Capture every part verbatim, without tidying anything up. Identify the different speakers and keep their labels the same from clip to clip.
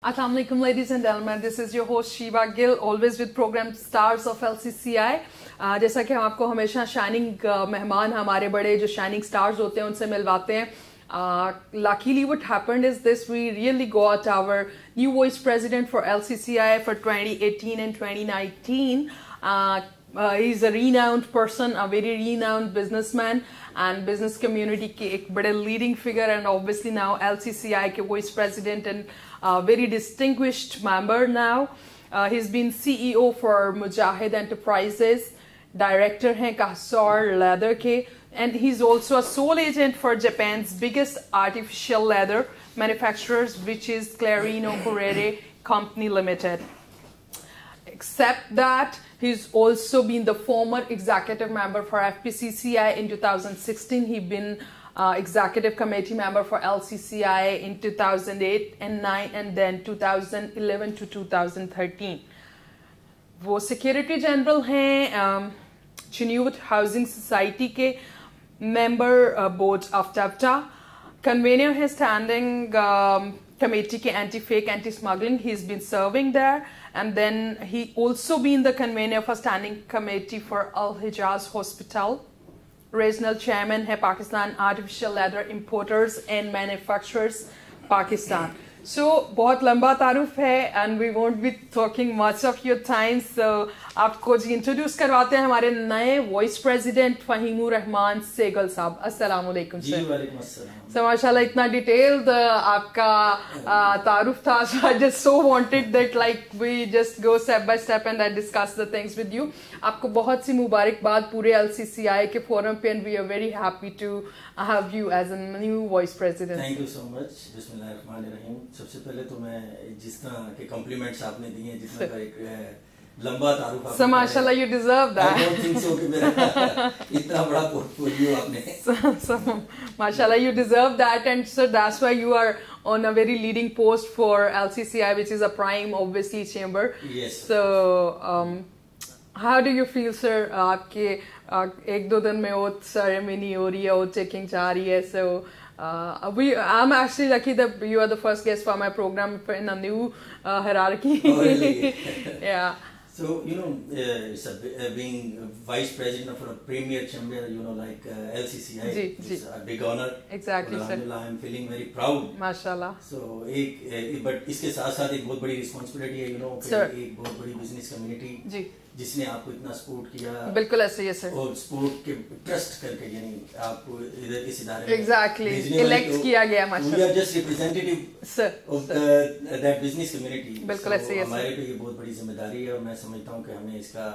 Speaker 1: Assalamu alaikum, ladies and gentlemen. This is your host Shiva Gill, always with program Stars of L C C I. uh, जैसा कि हम आपको हमेशा shining uh, मेहमान हमारे बड़े जो शाइनिंग स्टार्स होते हैं उनसे मिलवाते हैं. uh, luckily what happened is this: we really got our new vice president for L C C I for twenty eighteen and twenty nineteen. uh, uh, he's a renowned person, a very renowned businessman and business community के एक बड़े leading figure, and obviously now L C C I के vice president and uh, very distinguished member now. uh, he's been C E O for Mujahid Enterprises, director हैं Kahsor Leather के, and he's also a sole agent for Japan's biggest artificial leather manufacturers, which is Clarino Correre Company Limited. Except that, he's also been the former executive member for F P C C I in two thousand sixteen. He's been uh, executive committee member for L C C I in two thousand eight and nine, and then two thousand eleven to two thousand thirteen. वो secretary general हैं um, Chinute Housing Society के member uh, board of T A F T A. Convener है standing um, committee के anti-fake, anti-smuggling. He's been serving there. And then he also been the convener for standing committee for Al Hijaz Hospital. Regional chairman है Pakistan Artificial Leather Importers and Manufacturers Pakistan. So बहुत लंबा तारुफ है, and we won't be talking much of your time. So आपको जी introduce करवाते हैं हमारे नए वाइस प्रेसिडेंट फहीमुर रहमान सेगल साहब. अस्सलाम वालेकुम सर.
Speaker 2: जी वालेकुम अस्सलाम.
Speaker 1: So माशाल्लाह इतना डिटेल्ड आपका तारुफ था. So I just so wanted that like we just go step by step and I discuss the things with you. आपको बहुत सी मुबारकबाद पूरे L C C I के फोरम पे, and we are very happy to have you as a new vice president.
Speaker 2: Thank you so much. बिस्मिल्लाहिर्रहमानिर्रहीम. सबसे पहले तो मैं जिस तरह के कॉम्प्लीमेंट्स आपने दिए, जितना का एक लंबा तारुफ आपने,
Speaker 1: so माशाल्लाह you deserve that.
Speaker 2: I don't think so कि मेरा इतना बड़ा पोर्टफोलियो आपने.
Speaker 1: so, so माशाल्लाह you deserve that, and so that's why you are on a very leading post for L C C I, which is a prime obviously chamber.
Speaker 2: Yes.
Speaker 1: So um, how do you feel, sir? आपके एक दो दिन में oath ceremony हो रही है, oath taking जा रही है. So Uh, we, I'm actually lucky that you are the first guest for my program in a new uh, hierarchy.
Speaker 2: Oh, really?
Speaker 1: Yeah.
Speaker 2: So, you know, uh, it's a, uh, being a vice president of a premier chamber, you know, like uh, L C C I,
Speaker 1: ji,
Speaker 2: it's
Speaker 1: ji.
Speaker 2: a big honor.
Speaker 1: Exactly, sir.
Speaker 2: I'm feeling very proud.
Speaker 1: Mashallah.
Speaker 2: So, एक, uh, but इसके साथ साथ एक बहुत बड़ी responsibility है, you know, एक बहुत बड़ी business community.
Speaker 1: जी.
Speaker 2: जिसने आपको इतना सपोर्ट किया.
Speaker 1: बिल्कुल ऐसे ही है सर.
Speaker 2: और सपोर्ट के ट्रस्ट करके, यानी आपको इधर इस इदारे में
Speaker 1: exactly elect किया गया माशाल्लाह.
Speaker 2: We are just representative
Speaker 1: sir,
Speaker 2: of
Speaker 1: sir.
Speaker 2: the that business community.
Speaker 1: बिल्कुल ऐसे ही है.
Speaker 2: हमारे पे ये बहुत बड़ी जिम्मेदारी है, और मैं समझता हूँ कि हमें इसका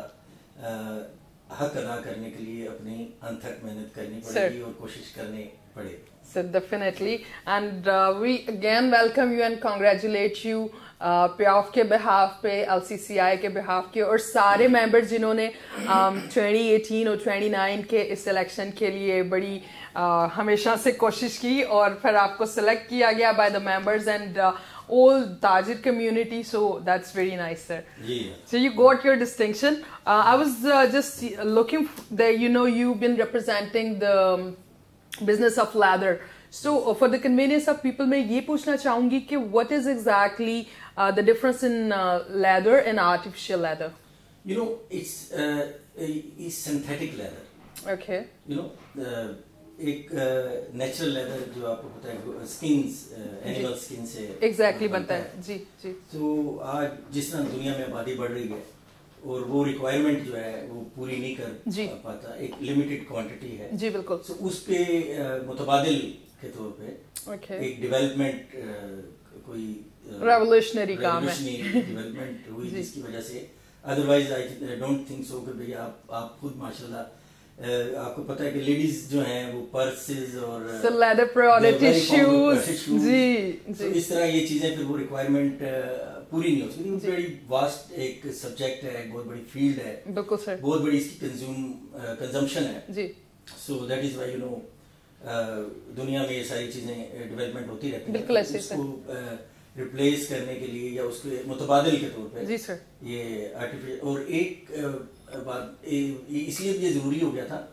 Speaker 2: हक अदा करने के लिए अपनी अनथक मेहनत करनी पड़ेगी और कोशिश करनी पड़ेगी.
Speaker 1: So definitely, and uh, we again welcome you and congratulate you uh, P A F के behalf पे, L C C I के behalf के, और सारे members जिन्होंने um, twenty eighteen और twenty nine के इस election के लिए बड़ी uh, हमेशा से कोशिश की, और फिर आपको select किया गया by the members and uh, all Tajir community. So that's very nice, sir.
Speaker 2: Yeah.
Speaker 1: So you got your distinction. Uh, I was uh, just looking there. You know, you've been representing the um, business of leather. So uh, for the convenience of people, मैं ये पूछना चाहूँगी कि what is exactly uh, the difference in uh, leather and artificial leather?
Speaker 2: You know, it's uh, it's synthetic leather.
Speaker 1: Okay.
Speaker 2: You know, uh, एक natural leather जो आपको पता है स्किन्स, एनिमल स्किन से
Speaker 1: एग्जैक्टली बनता है. जी जी.
Speaker 2: तो आज जिस तरह दुनिया में आबादी बढ़ रही है और वो रिक्वायरमेंट जो है वो पूरी नहीं कर पाता, एक लिमिटेड क्वांटिटी है. जी बिल्कुल. तो उस पे मुतबादिल के तौर पे
Speaker 1: okay.
Speaker 2: एक डेवलपमेंट कोई
Speaker 1: रेवोल्यूशनरी काम है,
Speaker 2: डेवलपमेंट हुई जिसकी वजह से, otherwise I don't think so कि भैया आप आप खुद माशाल्लाह Uh, आपको पता है कि लेडीज जो हैं वो पर्सेस और
Speaker 1: लेदर प्रोडक्ट शूज, जी जी,
Speaker 2: इस तरह ये चीजें फिर वो रिक्वायरमेंट पूरी नहीं होती. it's very vast एक सब्जेक्ट है, एक बहुत बड़ी फील्ड है.
Speaker 1: बिल्कुल सर. बहुत
Speaker 2: बड़ी इसकी कंज्यूम कंजम्पशन है जी. So that is why you know दुनिया में ये सारी चीजें डेवलपमेंट होती रहती हैं. बिल्कुल ऐसे उसको रिप्लेस करने के लिए या उसके मुतबादिल के तौर पे जी सर ये आर्टिफिशियल. और एक बात इसलिए ये जरूरी हो गया था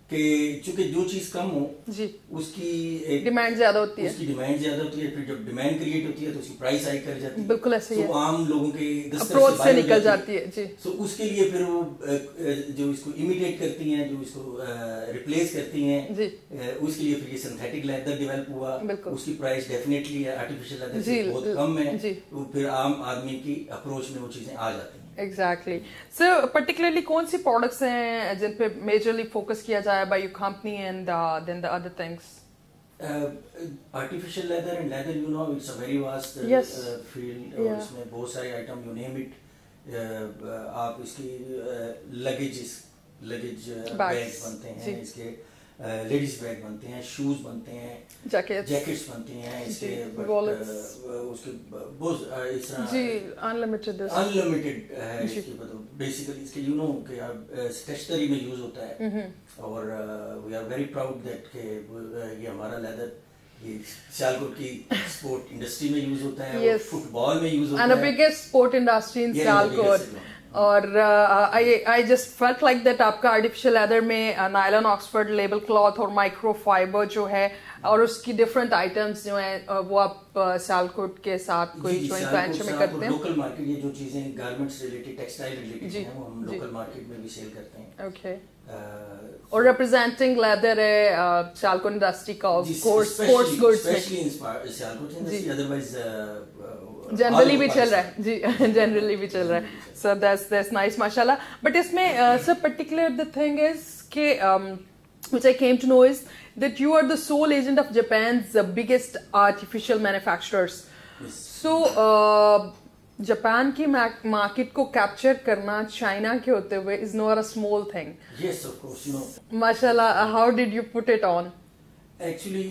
Speaker 2: کہ چونکہ جو چیز کم ہو
Speaker 1: جی
Speaker 2: اس کی
Speaker 1: ڈیمانڈ زیادہ ہوتی ہے
Speaker 2: اس کی ڈیمانڈ زیادہ ہوتی ہے، پھر جب ڈیمانڈ کریٹ ہوتی ہے تو اس کی پرائس ہائی کر جاتی ہے.
Speaker 1: بالکل ایسے ہی ہے،
Speaker 2: عام لوگوں کے
Speaker 1: اپروچ سے نکل جاتی ہے. جی
Speaker 2: سو اس کے لیے پھر وہ جو اس کو امیٹیٹ کرتی ہیں، جو اس کو ریپلیس کرتی ہیں،
Speaker 1: جی
Speaker 2: اس کے لیے پھر یہ سنتھیٹک لیدر ڈیولپ ہوا. اس کی پرائس ڈیفینیٹلی آرٹیفیشیل لیدر سے بہت کم ہے، تو پھر عام آدمی کی اپروچ میں وہ چیزیں آ جاتی ہیں.
Speaker 1: ایگزیکٹلی سر. پرٹیکولرلی کون سی پروڈکٹس ہیں جن پہ میجرلی فوکس کیا جائے by your company and then the other things?
Speaker 2: Artificial leather and leather you know it's a very vast field, اور اس میں بہت سارے آئٹم یو نیم اٹ. آپ اس کی لگیج لگیج بیگ بنتے ہیں، اس کے لیڈیز بیگ بنتے ہیں، شوز بنتے ہیں، جیکٹس بنتی ہیں، اس کے اس کے بہت اس طرح
Speaker 1: انلمیٹڈ
Speaker 2: انلمیٹڈ ہے. اس کے بیسیکلی اس کے یو نو کہ اسٹیشنری میں یوز ہوتا ہے، اور we are very proud that کہ یہ ہمارا لیدر یہ سیالکوٹ کی اسپورٹ انڈسٹری میں یوز ہوتا ہے، فٹ بال میں یوز ہوتا ہے،
Speaker 1: and the biggest sport industry in Sialkot. اور I just felt like that آپ کا آرٹیفیشیل لیدر میں نائلن آکسفورڈ لیبل کلاتھ اور مائکرو فائبر جو ہے، اور اس کی ڈفرنٹ آئٹمس جو ہیں وہ آپ سیالکوٹ کے ساتھ کوئی جوائنٹ وینچر میں کرتے ہیں؟
Speaker 2: لوکل مارکیٹ یہ جو چیزیں گارمنٹس ریلیٹڈ، ٹیکسٹائل ریلیٹڈ ہیں، وہ ہم لوکل مارکیٹ میں بھی سیل کرتے ہیں.
Speaker 1: اوکے. اور ریپرزینٹنگ لیدر ہے سیالکوٹ انڈسٹری کا اسپورٹس گڈس میں،
Speaker 2: سیالکوٹ انڈسٹری ادروائز
Speaker 1: جنرلی بھی چل رہا ہے. جی جنرلی بھی چل رہا ہے. سر دیٹس دیٹس نائس ماشاء اللہ. بٹ اس میں سر پرٹیکولر دا تھنگ از کہ which I came to know is that you are the sole agent of Japan's uh, biggest artificial manufacturers. Yes. So Japan کی مارکیٹ کو capture کرنا China کے ہوتے ہوئے is not a small thing.
Speaker 2: Yes, of course, you know.
Speaker 1: ماشاءاللہ, how did you put it on?
Speaker 2: Actually,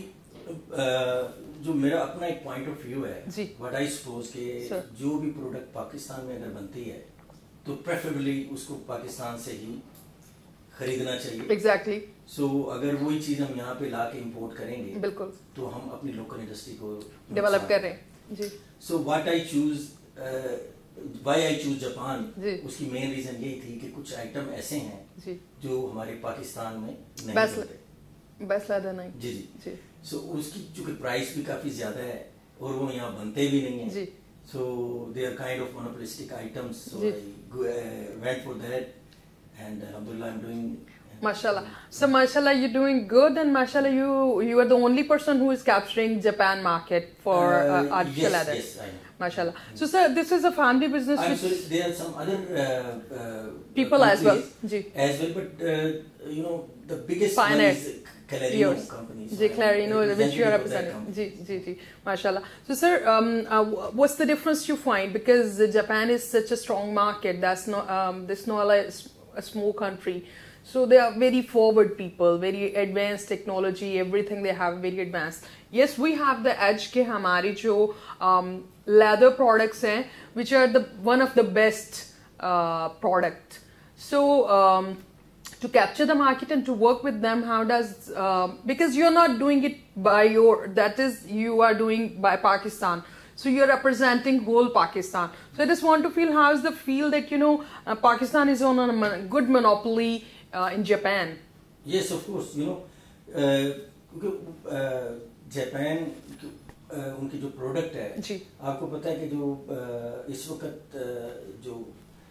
Speaker 2: جو میرا اپنا ایک پوائنٹ آف ویو ہے، what I suppose کہ جو بھی پروڈکٹ پاکستان میں اگر بنتی ہے تو پریفریبلی اس کو پاکستان سے ہی خریدنا چاہیے.
Speaker 1: ایگزیکٹلی.
Speaker 2: سو اگر وہی چیز ہم یہاں پہ لا کے امپورٹ کریں گے
Speaker 1: بالکل
Speaker 2: تو ہم اپنی لوکل انڈسٹری کو
Speaker 1: ڈیولپ کر رہے ہیں. جی.
Speaker 2: So what I choose why I choose Japan, اس کی مین ریزن یہی تھی کہ کچھ آئٹم ایسے ہیں جو ہمارے پاکستان میں نہیں ملتے.
Speaker 1: بیس لیدر نہیں.
Speaker 2: جی جی. سو اس کی چونکہ پرائس بھی کافی زیادہ ہے اور وہ یہاں بنتے بھی نہیں ہیں. So they are kind of monopolistic items. So I went for that and alhamdulillah I'm doing
Speaker 1: mashallah. So mashallah you're doing good, and mashallah you you are the only person who is capturing Japan market for uh, uh, artificial leather.
Speaker 2: Yes, yes, I am.
Speaker 1: Mashallah. So sir, this is a family business.
Speaker 2: I'm sorry, there are some other uh, uh,
Speaker 1: people as well.
Speaker 2: Ji. As well, but uh, you know the biggest one is Clarino company.
Speaker 1: Ji, Clarino, which you are representing. Ji, ji, ji. Mashallah. So sir, um, uh, what's the difference you find, because Japan is such a strong market? That's not um, this not like a small country, so they are very forward people, very advanced technology, everything they have very advanced. Yes, we have the edge ke hamari jo um, leather products hain which are the one of the best uh, product. So um, to capture the market and to work with them, how does uh, because you're not doing it by your, that is you are doing by Pakistan, so you're representing whole Pakistan. So I just want to feel how is the feel that you know uh, Pakistan is on a good monopoly uh, in Japan.
Speaker 2: Yes, of course, you know کیونکہ Japan ان کی جو product ہے آپ کو پتا ہے کہ جو اس وقت جو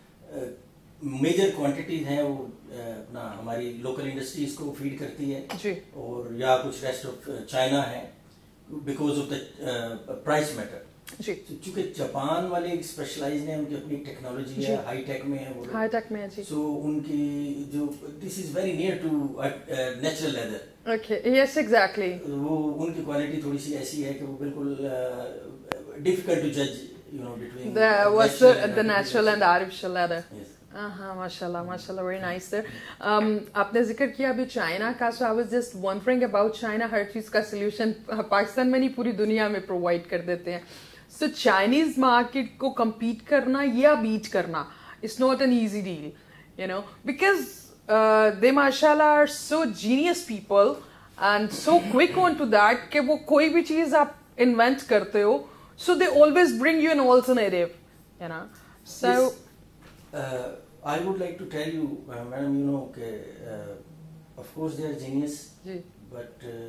Speaker 2: میجر کوانٹیٹیز ہیں وہ اپنا ہماری لوکل انڈسٹریز کو فیڈ کرتی ہے اور یا کچھ ریسٹ آف چائنا ہے because of the price matter. چونکہ جاپان والے اسپیشلائز ہیں، ان کی اپنی ٹیکنالوجی ہے، ہائی ٹیک میں ہے وہ،
Speaker 1: ہائی ٹیک میں ہے.
Speaker 2: سو ان کی جو this is very near to natural leather.
Speaker 1: Okay. Yes exactly.
Speaker 2: وہ ان کی کوالٹی تھوڑی سی ایسی ہے کہ وہ بالکل ڈیفیکلٹ ٹو جج you know between
Speaker 1: the natural and artificial leather. ہاں ماشاء اللہ ماشاء اللہ ویری نائس سر. آپ نے ذکر کیا ابھی چائنا کا، so I was just wondering about China. ہر چیز کا سلیوشن پاکستان میں نہیں پوری دنیا میں پرووائڈ کر دیتے ہیں. سو چائنیز مارکیٹ کو کمپیٹ کرنا یا بیٹ کرنا it's not an easy deal you know because they ماشاء اللہ are so genius people and so quick on to that کہ وہ کوئی بھی چیز آپ انوینٹ کرتے ہو so they always bring you an alternative you know. So
Speaker 2: I would like to tell you, madam, you know کہ of course they are genius, but uh,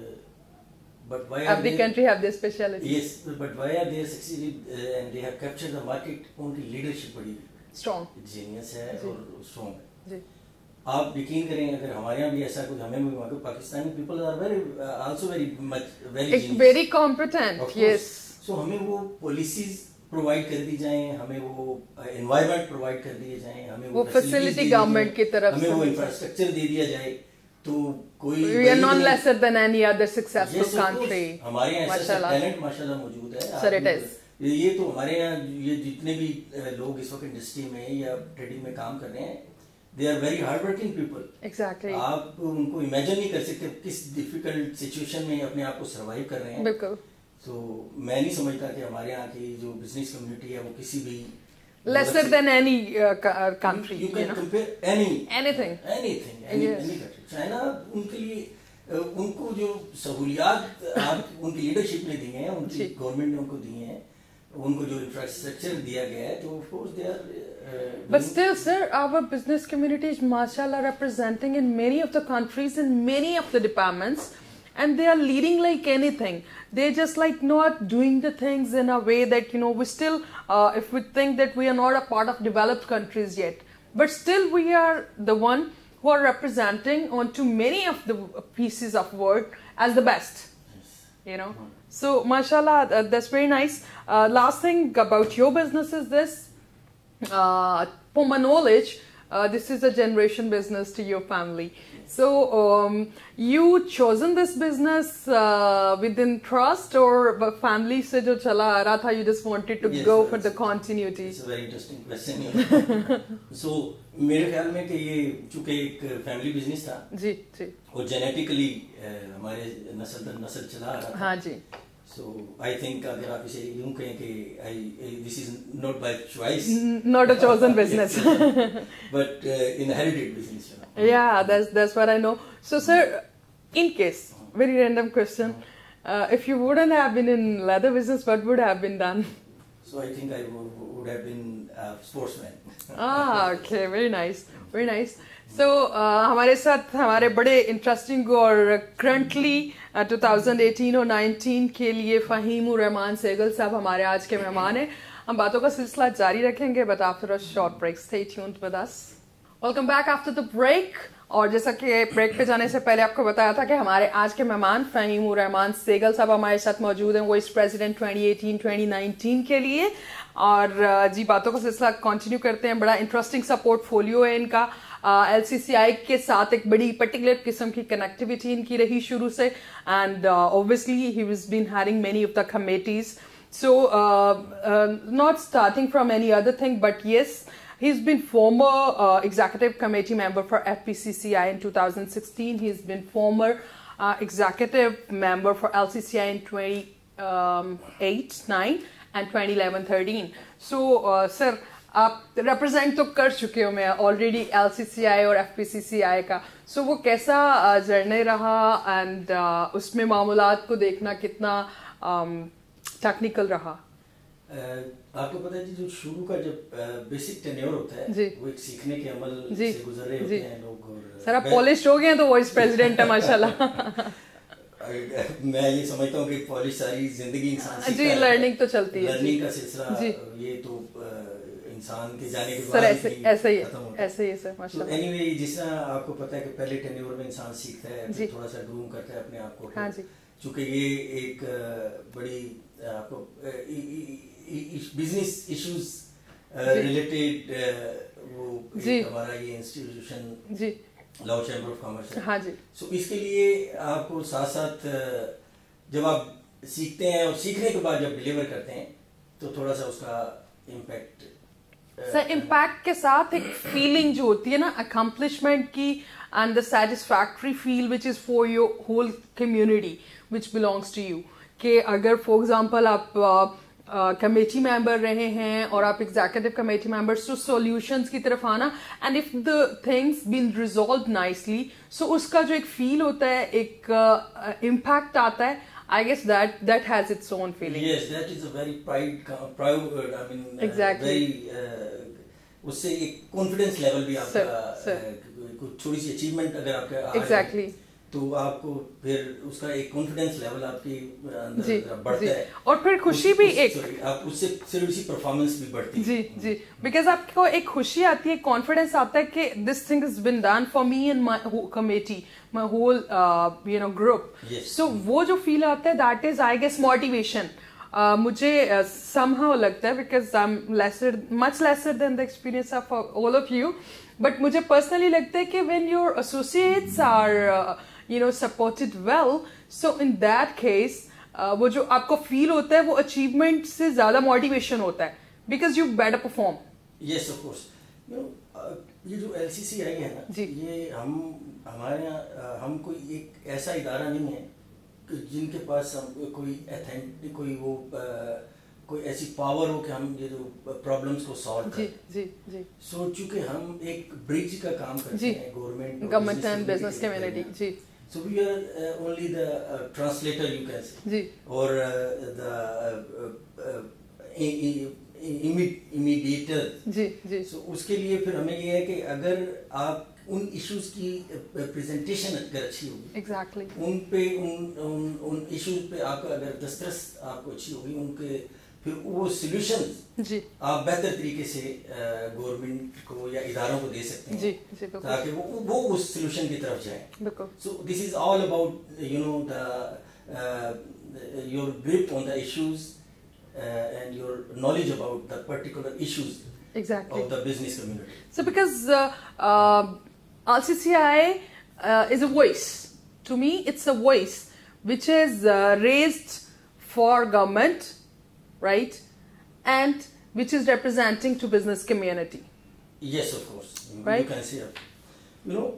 Speaker 2: but why
Speaker 1: every country have their speciality.
Speaker 2: Yes, but why are they succeeded uh, and they have captured the market? उनकी leadership बड़ी
Speaker 1: strong,
Speaker 2: genius है और strong है. आप यकीन करें अगर हमारे यहाँ भी ऐसा कुछ हमें भी Pakistani people are very uh, also very much very genius,
Speaker 1: very competent. Yes.
Speaker 2: So हमें वो policies प्रोवाइड कर दी जाएं, हमें वो एनवायरनमेंट प्रोवाइड कर दिए जाएं, हमें वो
Speaker 1: फैसिलिटी गवर्नमेंट की तरफ
Speaker 2: हमें वो इंफ्रास्ट्रक्चर दे दिया जाए, तो कोई
Speaker 1: we are not lesser than any other successful yes, country.
Speaker 2: हमारे यहाँ ऐसा टैलेंट माशाल्लाह मौजूद है.
Speaker 1: Sir, it is.
Speaker 2: ये तो हमारे यहाँ ये जितने भी लोग इस वक्त इंडस्ट्री में या ट्रेडिंग में काम कर रहे हैं, they are very hard working people.
Speaker 1: Exactly.
Speaker 2: आप उनको इमेजिन नहीं कर सकते किस डिफिकल्ट सिचुएशन में अपने आप को सर्वाइव कर रहे हैं.
Speaker 1: बिल्कुल.
Speaker 2: तो मैं नहीं समझता कि हमारे यहाँ की जो बिजनेस कम्युनिटी है वो किसी भी
Speaker 1: lesser than any uh, country.
Speaker 2: You, you can you know? compare any
Speaker 1: anything
Speaker 2: anything any, yes. any country. China उनके लिए उनको जो सहूलियात आप उनकी लीडरशिप ने दी हैं, उनकी गवर्नमेंट ने उनको दी हैं, उनको जो इंफ्रास्ट्रक्चर दिया गया है, तो of course they are. Uh,
Speaker 1: but still, sir, our business community is mashallah representing in many of the countries in many of the departments. And they are leading like anything. They're just like not doing the things in a way that, you know, we still, uh, if we think that we are not a part of developed countries yet, but still we are the one who are representing onto many of the pieces of work as the best, you know. So, mashallah, uh, that's very nice. Uh, last thing about your business is this, uh, for my knowledge, uh, this is a generation business to your family. So, um, you chosen this business uh, within trust or family se jo chala aa raha tha, you just wanted to yes, go for the continuity?
Speaker 2: It's a very interesting question. You know? So, मेरे ख्याल में कि ये चूँकि एक family business था,
Speaker 1: जी जी,
Speaker 2: और genetically हमारे नस्ल दर नस्ल चला आ रहा था.
Speaker 1: हाँ जी.
Speaker 2: So, I think अगर आप इसे यूँ कहें कि I, this is not by choice,
Speaker 1: not a chosen business,
Speaker 2: but uh, inherited business. You know?
Speaker 1: Yeah, that's that's what I know. So, sir, in case, very random question, uh, if you wouldn't have been in leather business, what would have been done?
Speaker 2: So, I think I would, would have been a sportsman.
Speaker 1: Ah, okay, very nice, very nice. So, uh, हमारे साथ हमारे बड़े interesting और currently twenty eighteen और nineteen के लिए फ़हीमुर रहमान सहगल साहब हमारे आज के मेहमान हैं. हम बातों का सिलसिला जारी रखेंगे, but after a short break. Stay tuned with us. Welcome back after the break. और जैसा कि ब्रेक पे जाने से पहले आपको बताया था कि हमारे आज के मेहमान फ़हीमुर रहमान सहगल साहब हमारे साथ मौजूद हैं, vice president twenty eighteen twenty nineteen के लिए. और जी बातों का सिलसिला कंटिन्यू करते हैं. बड़ा इंटरेस्टिंग सा पोर्टफोलियो है इनका. एल सी सी आई के साथ एक बड़ी पर्टिकुलर किस्म की कनेक्टिविटी इनकी रही शुरू से, and obviously he was been having many of the committees. So not starting from any other thing, but yes, he's been former uh, executive committee member for F P C C I in two thousand sixteen. He's been former uh, executive member for L C C I in twenty eight nine and twenty eleven thirteen. So, uh, sir, आप represent तो कर चुके हो मैं already L C C I और F P C C I का. So, वो कैसा जर्नी रहा, and uh, उसमें मामूलात को देखना कितना टेक्निकल um, रहा?
Speaker 2: Uh, आपको पता है जी, जो शुरू का जब बेसिक टेन्योर होता है वो एक सीखने के अमल से गुजर रहे होते हैं लोग. और
Speaker 1: सर आप पॉलिश हो गए हैं तो वाइस प्रेसिडेंट है माशाल्लाह.
Speaker 2: मैं ये समझता हूँ कि पॉलिश सारी जिंदगी इंसान सीखता
Speaker 1: है. जी, लर्निंग तो चलती है.
Speaker 2: लर्निंग का सिलसिला ये तो इंसान के जाने के
Speaker 1: बाद ऐसे ऐसे ही ऐसे ही सर माशाल्लाह.
Speaker 2: एनीवे, जिस तरह आपको पता है कि पहले टेन्योर में इंसान सीखता है, फिर थोड़ा सा ग्रूम करता है अपने आप को.
Speaker 1: हाँ जी.
Speaker 2: चूँकि ये एक बड़ी आपको बिजनेस इश्यूज रिलेटेड वो हमारा ये इंस्टीट्यूशन
Speaker 1: जी
Speaker 2: लॉ चैम्बर ऑफ कॉमर्स है.
Speaker 1: हाँ जी.
Speaker 2: सो so, इसके लिए आपको साथ साथ जब आप सीखते हैं और सीखने के बाद जब डिलीवर करते हैं तो थोड़ा सा उसका इम्पैक्ट
Speaker 1: सर इम्पैक्ट के साथ एक फीलिंग जो होती है ना अकम्पलिशमेंट की, and the satisfactory feel which is for your whole community which belongs to you. कि अगर फॉर एग्जांपल आप कमेटी uh, मेंबर रहे हैं और आप एग्जीक्यूटिव कमेटी मेंबर्स, तो सॉल्यूशंस की तरफ आना, and if the things been resolve nicely, so उसका जो एक फील होता है, एक इम्पैक्ट uh, आता है. I guess that that has its own feeling.
Speaker 2: Yes, that is a very pride, proud. I mean,
Speaker 1: exactly.
Speaker 2: Uh, very, uh, उससे एक confidence level भी आपका کوئی چھوٹی سی اچیومنٹ اگر آپ کے
Speaker 1: ایگزیکٹلی
Speaker 2: تو آپ کو پھر اس کا ایک کانفیڈنس لیول آپ کی اندر بڑھتا ہے
Speaker 1: اور پھر خوشی بھی ایک
Speaker 2: آپ اس سے تھوڑی سی پرفارمنس بھی بڑھتی ہے.
Speaker 1: جی جی بیکاز آپ کو ایک خوشی آتی ہے, کانفیڈنس آتا ہے کہ this thing is been done for me and my committee, my whole you know group. So وہ جو فیل آتا ہے that is I guess motivation. مجھے سم ہاؤ لگتا ہے because I am lesser much lesser than the experience of all of you, but مجھے personally لگتا ہے کہ when your associates are you know supported well, so in that case وہ جو آپ کو فیل ہوتا ہے وہ اچیومنٹ سے زیادہ موٹیویشن ہوتا ہے because you better perform.
Speaker 2: Yes, of course. you know یہ جو ایل سی سی آئی ہے نا, یہ ہم ہمارے یہاں ہم کوئی ایک ایسا ادارہ نہیں ہے جن کے پاس ہم کوئی ایتھینٹک کوئی وہ کوئی ایسی پاور ہو کہ ہم یہ جو پرابلمس کو سالو کریں.
Speaker 1: جی جی
Speaker 2: سو چونکہ ہم ایک برج کا کام کرتے ہیں government
Speaker 1: government and business community. جی
Speaker 2: So we are uh, only the uh, translator, you can say,
Speaker 1: جی,
Speaker 2: or uh, the uh, uh, immediator.
Speaker 1: جی جی.
Speaker 2: So اس کے لیے پھر ہمیں یہ ہے کہ اگر آپ ان ایشوز کی پریزنٹیشن اگر اچھی ہوگی,
Speaker 1: ایگزیکٹلی
Speaker 2: ان پہ ان ان ایشوز پہ آپ کا اگر دسترس آپ کو اچھی ہوگی, ان کے پھر وہ سولوشن
Speaker 1: جی
Speaker 2: آپ بہتر طریقے سے گورنمنٹ کو یا اداروں کو دے سکتے ہیں,
Speaker 1: جی جی,
Speaker 2: تاکہ وہ وہ اس سولوشن کی طرف جائیں.
Speaker 1: بالکل.
Speaker 2: So this is all about you know the your grip on the issues and your knowledge about the particular issues
Speaker 1: exactly
Speaker 2: of the business community.
Speaker 1: So because uh, uh, L C C I uh, is a voice. To me, it's a voice which is uh, raised for government, right, and which is representing to business community.
Speaker 2: Yes, of course.
Speaker 1: Right?
Speaker 2: You can say that. You know,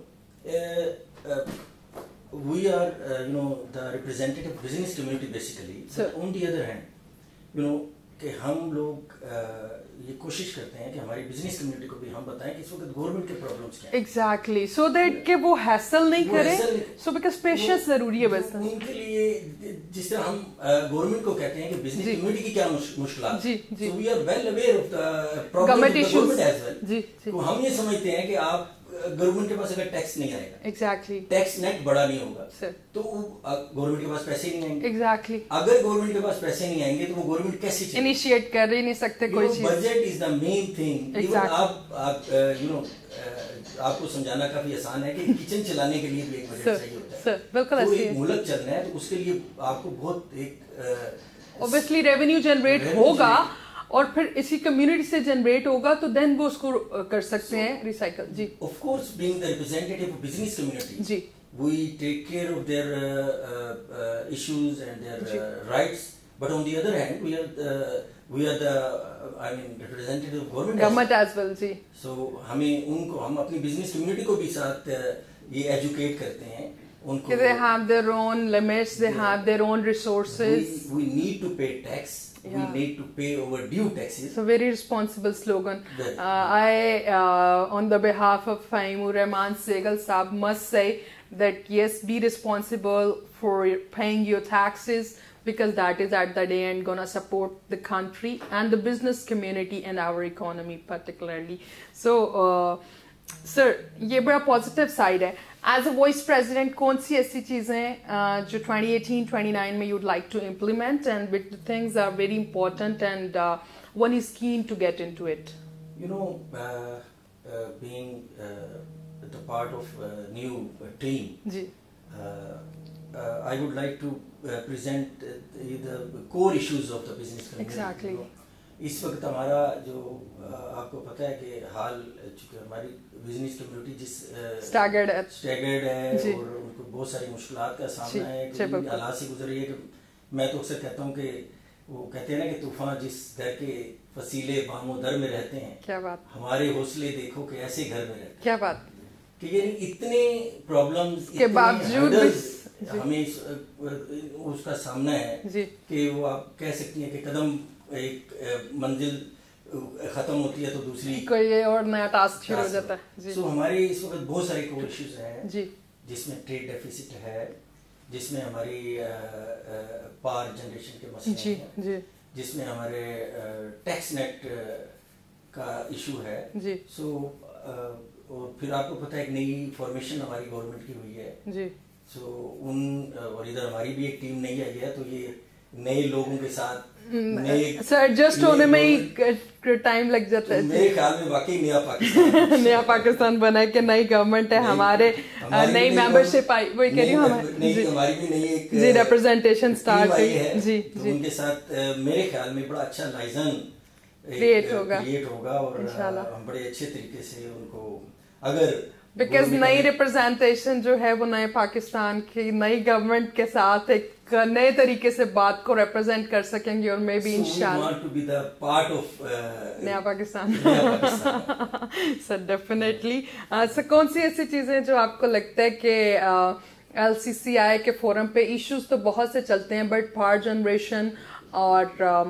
Speaker 2: uh, uh, we are, uh, you know, the representative business community basically.
Speaker 1: So,
Speaker 2: but on the other hand, you know, کہ ہم لوگ یہ کوشش کرتے ہیں کہ ہماری business community کو بھی ہم بتائیں کہ اس وقت گورنمنٹ کے پرابلمس کیا ہیں.
Speaker 1: ایگزیکٹلی, سو دیٹ کہ وہ ہیسل نہیں کرے, سو بیکاز پیشنس ضروری ہے بس
Speaker 2: ان کے لیے. جس طرح ہم گورنمنٹ کو کہتے ہیں کہ بزنس کمیونٹی کی کیا مشکلات,
Speaker 1: جی جی,
Speaker 2: so we are well aware of the problem as well.
Speaker 1: جی جی,
Speaker 2: ہم یہ سمجھتے ہیں کہ آپ گورنمنٹ کے پاس اگر ٹیکس نہیں آئے گا,
Speaker 1: ایگزیکٹلی
Speaker 2: ٹیکس نیٹ بڑا نہیں ہوگا, تو گورنمنٹ کے پاس پیسے نہیں آئیں گے.
Speaker 1: ایگزیکٹلی,
Speaker 2: اگر گورنمنٹ کے پاس پیسے نہیں آئیں گے تو وہ گورنمنٹ کیسے
Speaker 1: انیشیٹ کر ہی نہیں سکتے کوئی چیز.
Speaker 2: Budget is the main thing. آپ آپ یو نو آپ کو سمجھانا کافی آسان ہے کہ کچن چلانے کے لیے بھی ایک بجٹ چاہیے ہوتا ہے.
Speaker 1: بالکل,
Speaker 2: تو ایک ملک چلنا ہے تو اس کے لیے آپ کو بہت ایک
Speaker 1: اوبیسلی ریونیو جنریٹ ہوگا, اور پھر اسی کمیونٹی سے جنریٹ ہوگا تو دین وہ اس کو کر سکتے ہیں ریسائیکل. جی,
Speaker 2: of course being the representative of business community,
Speaker 1: جی,
Speaker 2: we take care of their issues and their rights, but on the other hand we are we are the I main representative of government
Speaker 1: government as well. جی,
Speaker 2: so ہمیں ان کو ہم اپنی business community کو بھی ساتھ یہ ایجوکیٹ کرتے ہیں ان کو.
Speaker 1: They have their own limits, they have their own resources.
Speaker 2: We, we need to pay tax.
Speaker 1: Yeah.
Speaker 2: We need to pay overdue taxes.
Speaker 1: It's a very responsible slogan. Uh, I, uh, on the behalf of Fahimur Rahman Segal Saab, must say that yes, be responsible for paying your taxes, because that is at the day end gonna support the country and the business community and our economy particularly. So, uh, sir, یہ بڑا positive side ہے. As a vice president کون سی ایسی چیزیں جو twenty eighteen twenty nine میں you'd like to implement and which things are very important and one is can to get in to it?
Speaker 2: You know being the part of new team,
Speaker 1: جی,
Speaker 2: I would like to uh, present uh, the core issues of the business community.
Speaker 1: Exactly.
Speaker 2: اس وقت ہمارا جو آپ کو پتہ ہے کہ حال چونکہ ہماری بزنس کمیونٹی جس
Speaker 1: اسٹیگرڈ ہے
Speaker 2: اسٹیگرڈ ہے اور ان کو بہت ساری مشکلات کا سامنا ہے, کئی حالات سے گزر رہی ہے. کہ میں تو اکثر کہتا ہوں کہ وہ کہتے ہیں نا کہ طوفان جس گھر کے فصیلے بام و در میں رہتے ہیں,
Speaker 1: کیا بات,
Speaker 2: ہمارے حوصلے دیکھو کہ ایسے گھر میں رہتے ہیں.
Speaker 1: کیا بات,
Speaker 2: کہ یعنی اتنے پرابلمز
Speaker 1: کے باوجود
Speaker 2: ہمیں اس کا سامنا ہے کہ وہ آپ کہہ سکتی ہیں کہ قدم ایک منزل ختم ہوتی ہے تو دوسری
Speaker 1: کوئی اور نیا ٹاسک شروع ہو جاتا ہے.
Speaker 2: سو ہمارے اس وقت بہت سارے کور ایشوز ہیں,
Speaker 1: جی,
Speaker 2: جس میں ٹریڈ ڈیفیسٹ ہے, جس میں ہماری پاور جنریشن کے مسئلے ہیں,
Speaker 1: جی,
Speaker 2: جس میں ہمارے ٹیکس نیٹ کا ایشو ہے.
Speaker 1: جی,
Speaker 2: سو اور پھر آپ کو پتہ ہے ایک نئی فارمیشن ہماری گورنمنٹ کی ہوئی ہے
Speaker 1: جی.
Speaker 2: سو ان اور ادھر ہماری بھی ایک ٹیم نئی آئی ہے, تو یہ نئے لوگوں کے ساتھ
Speaker 1: ایڈجسٹ ہونے میں ہی ٹائم لگ جاتا ہے.
Speaker 2: میرے خیال میں واقعی نیا پاکستان
Speaker 1: نیا پاکستان بنا ہے کہ نئی گورنمنٹ ہے, ہمارے نئی ممبر شپ آئی, وہی کہہ رہی ہوں
Speaker 2: ہماری بھی نئی ایک
Speaker 1: جی ریپرزینٹیشن اسٹارٹ
Speaker 2: ہوئی ہے.
Speaker 1: جی جی
Speaker 2: ان کے ساتھ میرے خیال میں بڑا اچھا لائزن
Speaker 1: کریٹ ہوگا
Speaker 2: کریٹ ہوگا اور ہم بڑے اچھے طریقے سے ان کو اگر
Speaker 1: بیکاز نئی ریپرزینٹیشن جو ہے وہ نئے پاکستان کی نئی گورنمنٹ کے ساتھ ایک نئے طریقے سے بات کو ریپرزینٹ کر سکیں گے, اور میں بھی انشاءاللہ نیا پاکستان سر ڈیفینیٹلی. سر کون سی ایسی چیزیں جو آپ کو لگتا ہے کہ ایل سی سی آئی کے فورم پہ ایشوز تو بہت سے چلتے ہیں, بٹ پاور جنریشن اور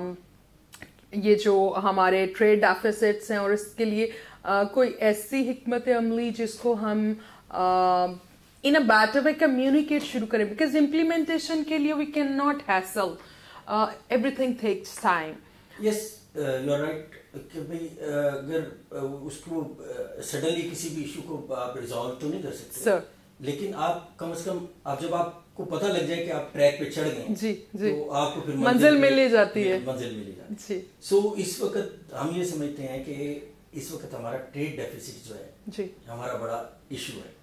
Speaker 1: یہ جو ہمارے ٹریڈ ڈیفیسٹس ہیں, اور اس کے لیے کوئی ایسی حکمت عملی جس کو ہم in a better way communicate شروع کریں, because implementation کے لیے we cannot hassle, uh, everything takes time.
Speaker 2: Yes, uh, you are right کہ بھئی اگر اس کو سڈنلی کسی بھی ایشو کو آپ ریزالو تو نہیں کر سکتے
Speaker 1: سر,
Speaker 2: لیکن آپ کم از کم آپ جب آپ کو پتہ لگ جائے کہ آپ ٹریک پہ چڑھ گئے
Speaker 1: جی جی
Speaker 2: تو آپ کو پھر
Speaker 1: منزل مل ہی جاتی ہے,
Speaker 2: منزل مل ہی جاتی ہے.
Speaker 1: جی.
Speaker 2: سو اس وقت ہم یہ سمجھتے ہیں کہ اس وقت ہمارا ٹریڈ ڈیفیسٹ جو ہے
Speaker 1: جی
Speaker 2: ہمارا بڑا ایشو ہے.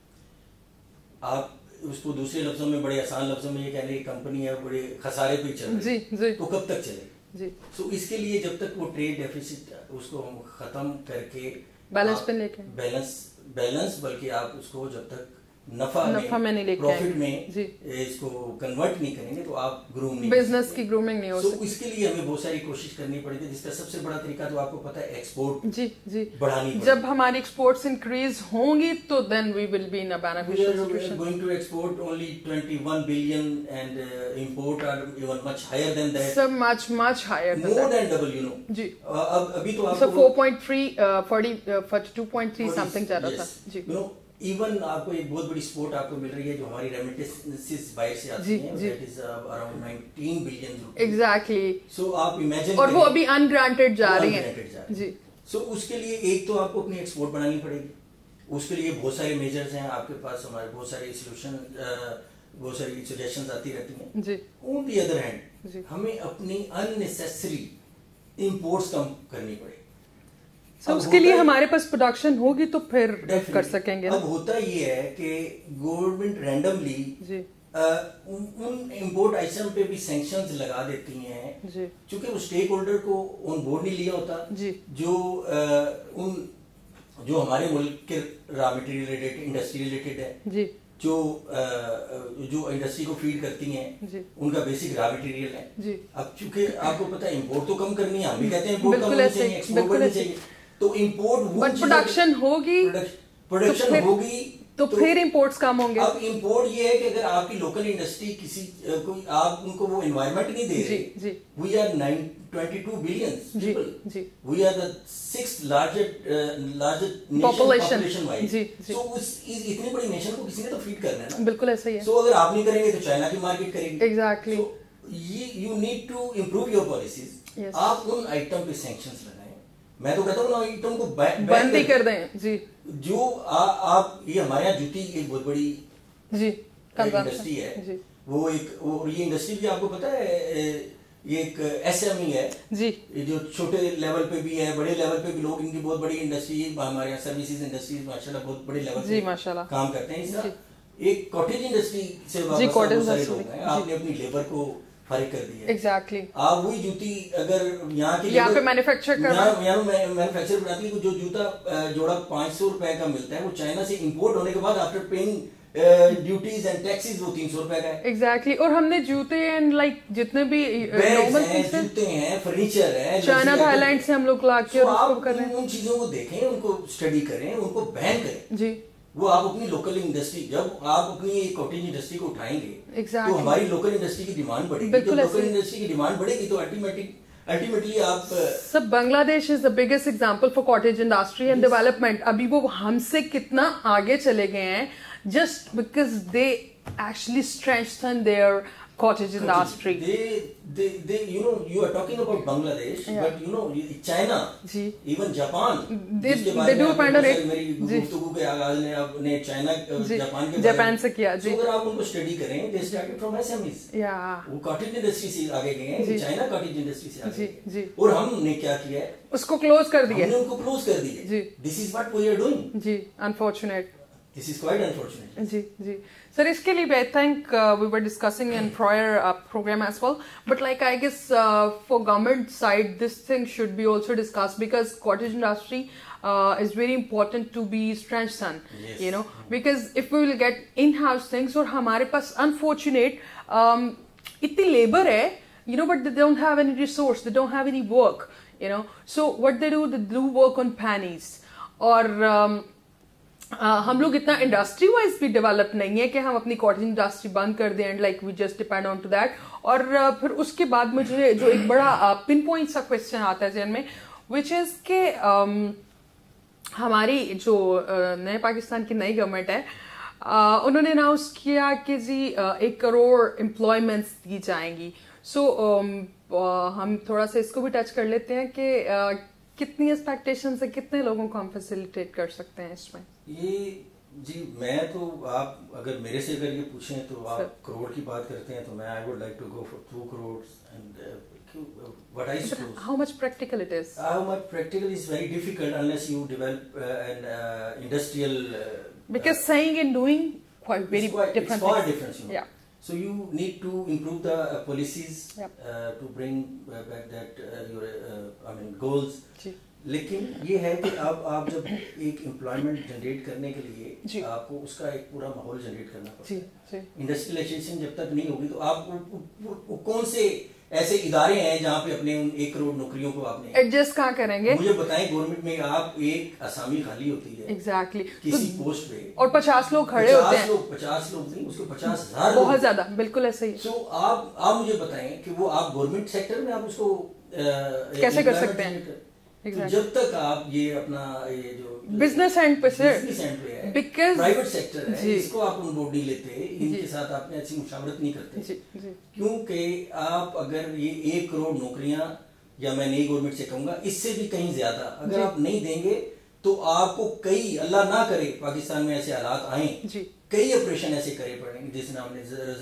Speaker 2: آپ اس کو دوسرے لفظوں میں, بڑے آسان لفظوں میں یہ کہہ رہے کمپنی ہے بڑے خسارے پہ چل رہی
Speaker 1: جی جی
Speaker 2: تو کب تک چلے
Speaker 1: جی.
Speaker 2: سو اس کے لیے جب تک وہ ٹریڈ ڈیفیسٹ اس کو ہم ختم کر کے
Speaker 1: بیلنس پہ لے کے
Speaker 2: بیلنس بیلنس بلکہ آپ اس کو جب تک نفع
Speaker 1: میں نہیں لے کے
Speaker 2: پروفٹ میں اس کو کنورٹ نہیں کریں گے تو آپ گروم نہیں,
Speaker 1: بزنس کی گرومنگ نہیں ہو سکتی.
Speaker 2: اس کے لیے ہمیں بہت ساری کوشش کرنی پڑے گی, جس کا سب سے بڑا طریقہ تو آپ کو پتہ ہے ایکسپورٹ
Speaker 1: جی جی
Speaker 2: بڑھانی پڑے.
Speaker 1: جب ہماری ایکسپورٹس انکریز ہوں گی تو then we will be in a beneficial situation.
Speaker 2: going to export only twenty-one billion and uh, import are even much higher than that.
Speaker 1: So much much higher than
Speaker 2: more
Speaker 1: that.
Speaker 2: than double, you know.
Speaker 1: جی.
Speaker 2: اب ابھی تو آپ
Speaker 1: کو four point three forty forty-two point three something جا رہا تھا. جی.
Speaker 2: You know, even آپ کو ایک بہت بڑی سپورٹ آپ کو مل رہی ہے جو ہماری ریمیٹنسز باہر سے آتی ہیں, that is around nineteen billion rupees.
Speaker 1: Exactly.
Speaker 2: So آپ امیجن,
Speaker 1: اور وہ ابھی ان گرانٹیڈ جا رہی ہیں. جی.
Speaker 2: سو اس کے لیے ایک تو آپ کو اپنی ایکسپورٹ بڑھانی پڑے گی, اس کے لیے بہت سارے میجرز ہیں آپ کے پاس, ہمارے بہت سارے سولوشن بہت ساری سجیشنز آتی رہتی ہیں.
Speaker 1: جی.
Speaker 2: آن دی ادر ہینڈ ہمیں اپنی ان نیسیسری امپورٹس کم کرنی پڑے.
Speaker 1: So, اس کے لیے ہمارے پاس پروڈکشن ہوگی تو پھر کر سکیں گے.
Speaker 2: اب ہوتا یہ ہے کہ گورنمنٹ رینڈملی ان امپورٹ آئٹم پہ بھی سینکشنز لگا دیتی ہیں, چونکہ وہ اسٹیک ہولڈر کو آن بورڈ نہیں لیا ہوتا, جو ان جو ہمارے ملک کے raw material related industry related ہے, جو جو انڈسٹری کو فیڈ کرتی ہیں ان کا بیسک را مٹیریل ہے. اب چونکہ آپ کو پتہ ہے امپورٹ تو کم کرنی ہے, ہم بھی کہتے ہیں امپورٹ کم ہونی چاہیے, ایکسپورٹ بڑھنی چاہیے, تو امپورٹ
Speaker 1: پروڈکشن ہوگی
Speaker 2: پروڈکشن ہوگی
Speaker 1: تو پھر امپورٹس کم ہوں گے.
Speaker 2: اب امپورٹ یہ ہے کہ اگر آپ کی لوکل انڈسٹری کسی کوئی آپ ان کو وہ انوائرمنٹ نہیں دے رہے, we are twenty-two billion people, we are the sixth largest largest population wise, so اس اتنی بڑی نیشن کو کسی نے تو فیڈ کرنا ہے نا.
Speaker 1: بالکل ایسا ہی ہے.
Speaker 2: سو اگر آپ نہیں کریں گے تو چائنا کی مارکیٹ کرے گی.
Speaker 1: Exactly.
Speaker 2: You need to improve your policies. آپ ان آئٹم پہ سینکشنز لگائیں. میں تو کہتا ہوں نا آئٹم کو
Speaker 1: بند ہی کر دیں. جی.
Speaker 2: جو آپ یہ ہمارے یہاں جوتی ایک بہت بڑی
Speaker 1: جی
Speaker 2: انڈسٹری ہے, وہ ایک اور یہ انڈسٹری بھی آپ کو پتہ ہے یہ ایک ایس ایم ای ہے
Speaker 1: جی,
Speaker 2: جو چھوٹے لیول پہ بھی ہے, بڑے لیول پہ بھی لوگ ان کی بہت بڑی انڈسٹری, ہمارے یہاں سروسز انڈسٹریز ماشاء اللہ بہت بڑے لیول پہ کام کرتے ہیں. اس طرح ایک کاٹیج انڈسٹری سے وابستہ بہت سارے لوگ ہیں, آپ نے اپنی لیبر کو فارغ کر دی ہے.
Speaker 1: ایگزیکٹلی.
Speaker 2: آپ وہی جوتی اگر یہاں کے
Speaker 1: یہاں پہ مینوفیکچر کر
Speaker 2: یہاں مینوفیکچر بناتی ہے, جو جوتا جوڑا پانچ سو روپے کا ملتا ہے وہ چائنا سے امپورٹ ہونے کے بعد after paying duties and taxes وہ تین سو روپے کا ہے.
Speaker 1: ایگزیکٹلی. اور ہم نے جوتے اینڈ لائک جتنے بھی
Speaker 2: نارمل جوتے ہیں, فرنیچر ہے,
Speaker 1: چائنا تھائی لینڈ سے ہم لوگ لا کے کر رہے ہیں.
Speaker 2: ان چیزوں کو دیکھیں, ان کو اسٹڈی کریں, ان کو بین کریں.
Speaker 1: جی.
Speaker 2: وہ آپ اپنی لوکل انڈسٹری, جب آپ اپنی کاٹیج انڈسٹری کو اٹھائیں گے تو ہماری لوکل انڈسٹری کی ڈیمانڈ بڑھے گی. جب لوکل انڈسٹری کی ڈیمانڈ بڑھے گی تو الٹیمیٹلی الٹیمیٹلی آپ
Speaker 1: سب Bangladesh is the biggest example for cottage industry and development. ابھی وہ ہم سے کتنا آگے چلے گئے ہیں, just because they actually strengthen their cottage industry.
Speaker 2: They, they, they, you know, you are talking about Bangladesh, yeah. but you know, China,
Speaker 1: जी.
Speaker 2: even Japan,
Speaker 1: they, they do kind of it.
Speaker 2: मेरी गुफ्तगू के आगाज ने आपने China, Japan के
Speaker 1: Japan से किया जी.
Speaker 2: अगर आप उनको स्टडी करें, they started from S M Es.
Speaker 1: Yeah.
Speaker 2: वो cottage industry से आगे गए हैं, चाइना cottage industry से आगे.
Speaker 1: जी जी.
Speaker 2: और हमने क्या किया है?
Speaker 1: उसको क्लोज कर दिया.
Speaker 2: हमने उनको क्लोज कर दिया.
Speaker 1: जी.
Speaker 2: This is what we are doing.
Speaker 1: जी, unfortunate.
Speaker 2: This is quite unfortunate.
Speaker 1: जी जी सर, इसके लिए I think uh, we were discussing in prior uh, program as well, but like I guess uh, for government side this thing should be also discussed, because cottage industry uh, is very important to be strengthened. Yes. You know, because if we will get in-house things, और हमारे पास unfortunate um, इतनी labor है, you know, but they don't have any resource, they don't have any work, you know, so what they do, they do work on pennies. और um, Uh, हम लोग इतना industry wise भी develop नहीं है कि हम अपनी कॉटेज इंडस्ट्री बंद कर दें and like we just depend on to that. और uh, फिर उसके बाद मुझे जो एक बड़ा पिन पॉइंट सा क्वेश्चन आता है जहन में, विच इज के um, हमारी जो uh, नए पाकिस्तान की नई गवर्नमेंट है, uh, उन्होंने अनाउंस किया कि जी uh, एक करोड़ एम्प्लॉयमेंट्स दी जाएंगी. सो so, um, uh, हम थोड़ा सा इसको भी टच कर लेते हैं कि uh, कितनी एक्सपेक्टेशंस है, कितने लोगों को हम फैसिलिटेट कर सकते हैं इसमें.
Speaker 2: ये जी मैं तो, आप अगर मेरे से अगर ये पूछें तो आप करोड़ की बात करते हैं, तो मैं I would like to go for two crore and what I suppose.
Speaker 1: How much practical it is?
Speaker 2: How much practical is very difficult unless you develop an industrial, because
Speaker 1: saying and doing quite very different,
Speaker 2: far different, you know.
Speaker 1: Yeah.
Speaker 2: So you need to improve the uh, policies,
Speaker 1: yep.
Speaker 2: uh, to bring uh, back that uh, your uh, I mean goals.
Speaker 1: जी.
Speaker 2: लेकिन ये है कि अब आप जब एक employment generate करने के लिए आपको उसका एक पूरा माहौल जनरेट करना पड़ता है. इंडस्ट्रियलाइजेशन जब तक नहीं होगी तो आप उ, उ, उ, कौन से ऐसे इदारे हैं जहाँ पे अपने उन एक करोड़ नौकरियों को आपने
Speaker 1: एडजस्ट कहाँ करेंगे?
Speaker 2: मुझे बताएं, गवर्नमेंट में आप एक असामी खाली होती है
Speaker 1: एग्जैक्टली exactly.
Speaker 2: किसी तो, पोस्ट पे
Speaker 1: और पचास लोग खड़े होते हैं.
Speaker 2: लोग पचास लोग नहीं, उसको पचास हजार
Speaker 1: बहुत ज्यादा, बिल्कुल ऐसे ही.
Speaker 2: सो आप आप मुझे बताएं कि वो आप गवर्नमेंट सेक्टर में आप उसको
Speaker 1: कैसे कर सकते हैं?
Speaker 2: exactly. तो जब तक आप ये अपना ये जो
Speaker 1: बिजनेस एंड पे से,
Speaker 2: बिजनेस एंड पे है,
Speaker 1: बिकॉज
Speaker 2: प्राइवेट सेक्टर है, इसको आप उन बोर्ड नहीं लेते, इनके साथ आपने अच्छी मुशावरत नहीं करते. जी, जी. क्योंकि आप अगर ये एक करोड़ नौकरियां, या मैं नई गवर्नमेंट से कहूंगा इससे भी कहीं ज्यादा अगर आप नहीं देंगे तो आपको कई, अल्लाह ना करे पाकिस्तान में ऐसे हालात आए, कई ऑपरेशन ऐसे करे पड़ेंगे. जिसने हमने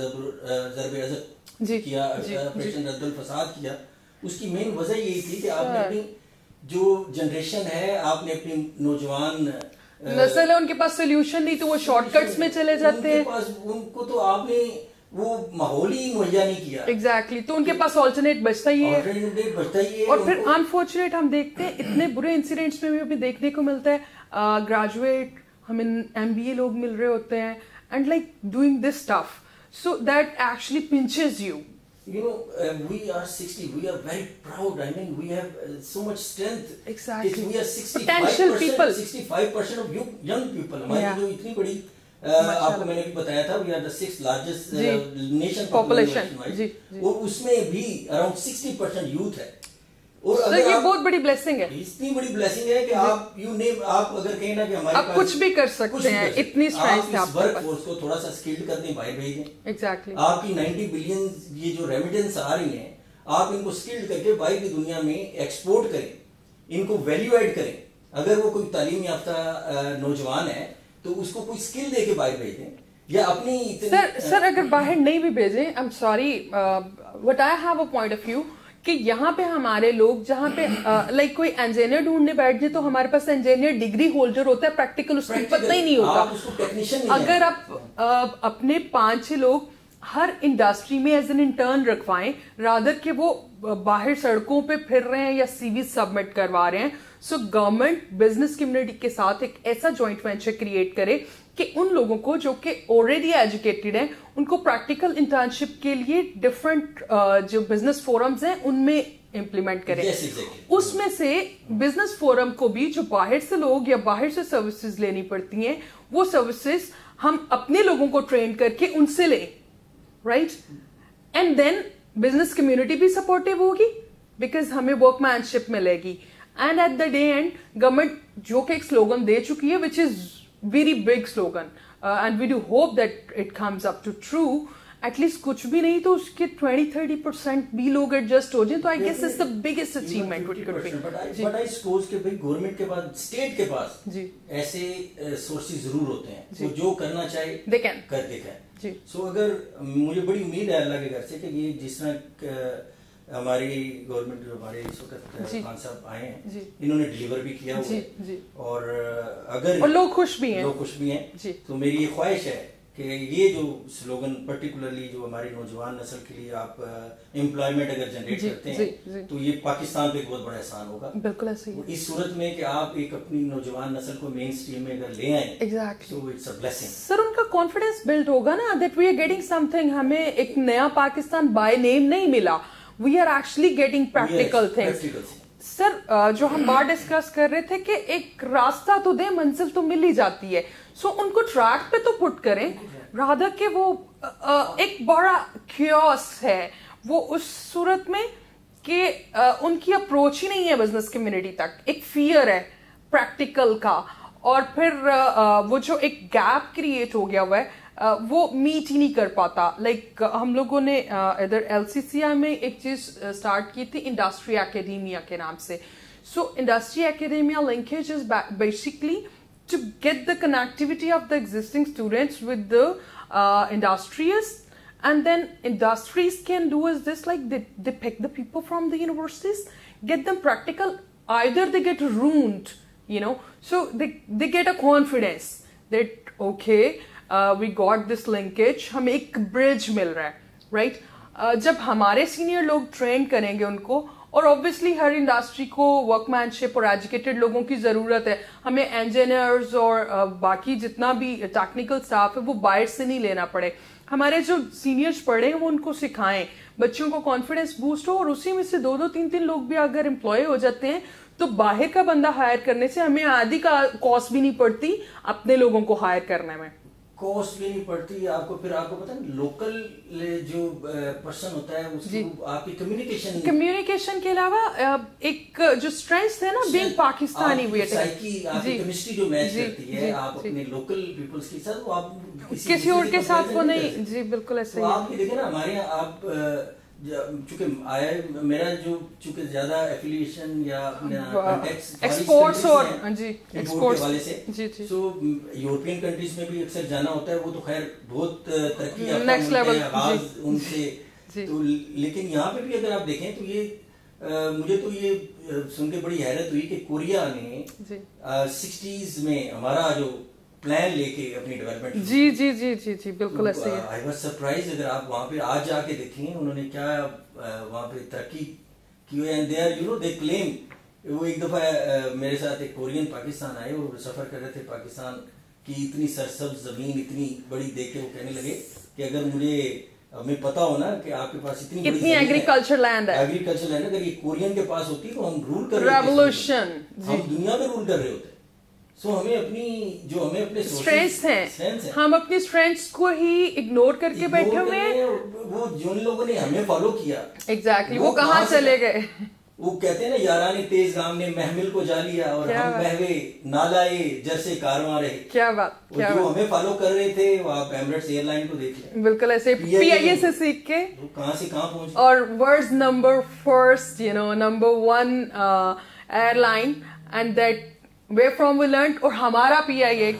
Speaker 2: ज़रब अज़ब किया, ऑपरेशन रद्दुल फसाद किया, उसकी मेन वजह यही थी कि आपने अपनी जो जनरेशन है, आपने अपनी नौजवान
Speaker 1: नस्ल है, उनके पास सोल्यूशन नहीं, तो वो शॉर्टकट्स में चले जाते हैं.
Speaker 2: उनको तो आपने वो माहौल ही मुहैया नहीं किया.
Speaker 1: Exactly exactly. तो उनके पास ऑल्टरनेट बचता ही है,
Speaker 2: बचता ही है.
Speaker 1: और फिर अनफॉर्चुनेट हम देखते हैं इतने बुरे इंसिडेंट्स में भी अभी देखने को मिलता है. ग्रेजुएट हमें एमबीए लोग मिल रहे होते हैं and like doing this stuff, so that actually pinches you.
Speaker 2: You know, uh, we are sixty. We are very proud. I mean, we have uh, so much strength.
Speaker 1: Exactly.
Speaker 2: It's, we are sixty-five
Speaker 1: Potential people.
Speaker 2: sixty-five percent of young, young people. हमारी जो इतनी बड़ी, आपको मैंने भी बताया था, we are the sixth largest uh, nation
Speaker 1: population. जी.
Speaker 2: और उसमें भी around sixty percent youth है.
Speaker 1: और so ये बहुत बड़ी ब्लेसिंग है.
Speaker 2: इतनी बड़ी ब्लेसिंग है कि आप यू नेम, आप अगर कहें ना कि हमारे
Speaker 1: आप कुछ भी कर सकते हैं, इतनी स्ट्रेंथ है आपके
Speaker 2: वर्क फोर्स को थोड़ा सा स्किल्ड कर दें, बाहर भेज दें.
Speaker 1: एग्जैक्टली.
Speaker 2: आपकी नब्बे बिलियन ये जो रेमिटेंस आ रही हैं, आप इनको स्किल्ड करके बाहर की दुनिया में एक्सपोर्ट करें, इनको वैल्यू ऐड करें. अगर वो कोई तालीम याफ्ता नौजवान है तो उसको कोई स्किल दे के बाहर भेज दें, या अपनी
Speaker 1: सर सर अगर बाहर नहीं भी भेजें, I am sorry what I have a point of view कि यहाँ पे हमारे लोग जहाँ पे लाइक uh, कोई इंजीनियर ढूंढने बैठ जाए तो हमारे पास इंजीनियर डिग्री होल्डर होता है, प्रैक्टिकल उसको पता ही नहीं होता. अगर आप uh, अपने पांच छह लोग हर इंडस्ट्री में एज एन इंटर्न रखवाएं, रादर के वो बाहर सड़कों पे फिर रहे हैं या सीवी सबमिट करवा रहे हैं, सो गवर्नमेंट बिजनेस कम्युनिटी के साथ एक ऐसा जॉइंट वेंचर क्रिएट करे कि उन लोगों को जो कि ऑलरेडी एजुकेटेड हैं, उनको प्रैक्टिकल इंटर्नशिप के लिए डिफरेंट uh, जो बिजनेस फोरम्स हैं उनमें इम्प्लीमेंट करें.
Speaker 2: yes, exactly.
Speaker 1: उसमें से बिजनेस फोरम को भी जो बाहर से लोग या बाहर से सर्विसेज लेनी पड़ती हैं, वो सर्विसेज हम अपने लोगों को ट्रेन करके उनसे लें, right? And then business community भी सपोर्टिव होगी बिकॉज हमें वर्कमैनशिप मिलेगी. And at the day end government जो कि एक स्लोगन दे चुकी है, which is very big slogan uh, and we do hope that it comes up to true. At least کچھ بھی نہیں تو اس کے ٹوینٹی تھرٹی پرسینٹ بھی لوگ ایڈجسٹ ہو جائیں تو I guess is the biggest achievement it could be.
Speaker 2: But I suppose کہ بھائی گورنمنٹ کے پاس اسٹیٹ کے پاس جی ایسے سورسز ضرور ہوتے ہیں وہ جو کرنا چاہے
Speaker 1: دے کین
Speaker 2: کر دکھائیں. سو اگر مجھے بڑی امید ہے اللہ کے گھر سے کہ یہ جس طرح ہماری گورنمنٹ جو ہمارے اس وقت خان صاحب آئے ہیں انہوں نے ڈلیور بھی کیا ہوا ہے اور اگر
Speaker 1: لوگ خوش بھی ہیں
Speaker 2: لوگ خوش بھی ہیں تو میری یہ خواہش ہے کہ یہ جو سلوگن پرٹیکولرلی جو ہماری نوجوان نسل کے لیے آپ امپلائمنٹ اگر جنریٹ کرتے ہیں تو یہ پاکستان پہ ایک بہت بڑا احسان ہوگا.
Speaker 1: بالکل ایسے ہی
Speaker 2: اس صورت میں کہ آپ ایک اپنی نوجوان نسل کو مین اسٹریم میں اگر لے آئیں
Speaker 1: ایگزیکٹلی
Speaker 2: تو اٹس اے بلیسنگ.
Speaker 1: سر ان کا کانفیڈینس بلڈ ہوگا نا that we are getting something. ہمیں ایک نیا پاکستان بائی نیم نہیں ملا, we are actually getting practical things. Sir جو ہم بات ڈسکس کر رہے تھے کہ ایک راستہ تو دیں, منزل تو مل ہی جاتی ہے, سو ان کو ٹریک پہ تو پٹ کریں رادر کہ وہ ایک بڑا کیوس ہے وہ اس صورت میں کہ ان کی اپروچ ہی نہیں ہے بزنس کمیونٹی تک, ایک فیئر ہے پریکٹیکل کا, اور پھر وہ جو ایک گیپ کریٹ ہو گیا ہوا ہے وہ میٹ ہی نہیں کر پاتا. لائک ہم لوگوں نے ادھر ایل سی سی آئی میں ایک چیز اسٹارٹ کی تھی انڈسٹری اکیڈیمیا کے نام سے. So industry academia linkage is basically to get the connectivity of the existing students with the uh, industries, and then industries can do is this, like they, they pick the people from the universities, get them practical, either they get ruined, you know, so they they get a confidence that okay uh, we got this linkage, ہمیں ایک bridge مل رہا ہے, right. uh, جب ہمارے senior لوگ train کریں گے ان کو, اور اوبیسلی ہر انڈسٹری کو ورک مین شپ اور ایجوکیٹڈ لوگوں کی ضرورت ہے, ہمیں انجینئرز اور باقی جتنا بھی ٹیکنیکل اسٹاف ہے وہ باہر سے نہیں لینا پڑے, ہمارے جو سینئرز پڑھے ہیں وہ ان کو سکھائیں, بچوں کو کانفیڈنس بوسٹ ہو, اور اسی میں سے دو دو تین تین لوگ بھی اگر امپلائی ہو جاتے ہیں تو باہر کا بندہ ہائر کرنے سے ہمیں آدھی کا کاسٹ بھی نہیں پڑتی اپنے لوگوں کو ہائر کرنے میں,
Speaker 2: کاسٹ بھی نہیں پڑتی آپ کو. پھر آپ کو پتا ہے لوکل جو پرسن ہوتا ہے اس کو آپ کی کمیونیکیشن
Speaker 1: کمیونیکیشن کے علاوہ ایک جو اسٹرینتھ ہے نا بینگ پاکستانی وے
Speaker 2: سائیکی آپ کی کیمسٹری جو میچ کرتی ہے آپ اپنے لوکل پیپلز کے ساتھ, وہ آپ
Speaker 1: کسی اور کے ساتھ وہ نہیں. جی بالکل ایسے ہی.
Speaker 2: آپ یہ دیکھیں نا ہمارے یہاں آپ چونکہ آیا میرا جو چونکہ زیادہ ایفیلیشن یا
Speaker 1: ایکسپورٹس اور جی
Speaker 2: ایکسپورٹ والے سے, سو یورپین کنٹریز میں بھی اکثر جانا ہوتا ہے, وہ تو خیر بہت ترقی
Speaker 1: نیکسٹ لیول
Speaker 2: آغاز ان سے, تو لیکن یہاں پہ بھی اگر آپ دیکھیں تو یہ مجھے تو یہ سن کے بڑی حیرت ہوئی کہ کوریا نے سکسٹیز میں ہمارا جو پلان لے کے اپنی ڈیولپمنٹ,
Speaker 1: جی جی جی جی جی بالکل ایسے ہی.
Speaker 2: آئی واز سرپرائز اگر آپ وہاں پہ آج جا کے دیکھیں انہوں نے کیا وہاں پہ ترقی کی ہوئی, and they are you know they claim. وہ ایک دفعہ میرے ساتھ ایک کورین پاکستان آئے, وہ سفر کر رہے تھے پاکستان کی اتنی سرسبز زمین اتنی بڑی دیکھ کے وہ کہنے لگے کہ اگر مجھے ہمیں پتا ہو نا کہ آپ کے پاس اتنی
Speaker 1: اتنی ایگریکلچر لینڈ ہے,
Speaker 2: ایگریکلچر لینڈ اگر یہ کورین کے پاس ہوتی تو ہم رول کر
Speaker 1: ریولوشن,
Speaker 2: ہم دنیا میں رول کر رہے ہوتے. سو ہمیں اپنی جو ہمیں اپنے
Speaker 1: اسٹرینتھس ہیں ہم اپنی اسٹرینتھس کو ہی اگنور کر کے بیٹھے ہوئے ہیں.
Speaker 2: وہ جن لوگوں نے ہمیں فالو کیا
Speaker 1: ایگزیکٹلی وہ کہاں چلے گئے,
Speaker 2: وہ کہتے ہیں نا یارانی تیز گام نے محمل کو جا لیا اور ہم مہوے نالائے جیسے کارواں رہے.
Speaker 1: کیا بات, کیا
Speaker 2: جو ہمیں فالو کر رہے تھے وہ آپ ایمریٹس ایئر لائن کو دیکھ لیں,
Speaker 1: بالکل ایسے پی آئی اے سے سیکھ کے
Speaker 2: کہاں سے کہاں پہنچ,
Speaker 1: اور world number first you know number one airline, and that where from we learned, اور ہمارا پی آئی اے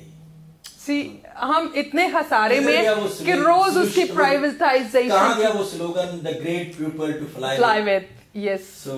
Speaker 1: سی ہم اتنے خسارے میں کہ روز اس کی پرائیویٹائزیشن.
Speaker 2: کہاں گیا وہ slogan the great people to fly
Speaker 1: fly with, yes.
Speaker 2: so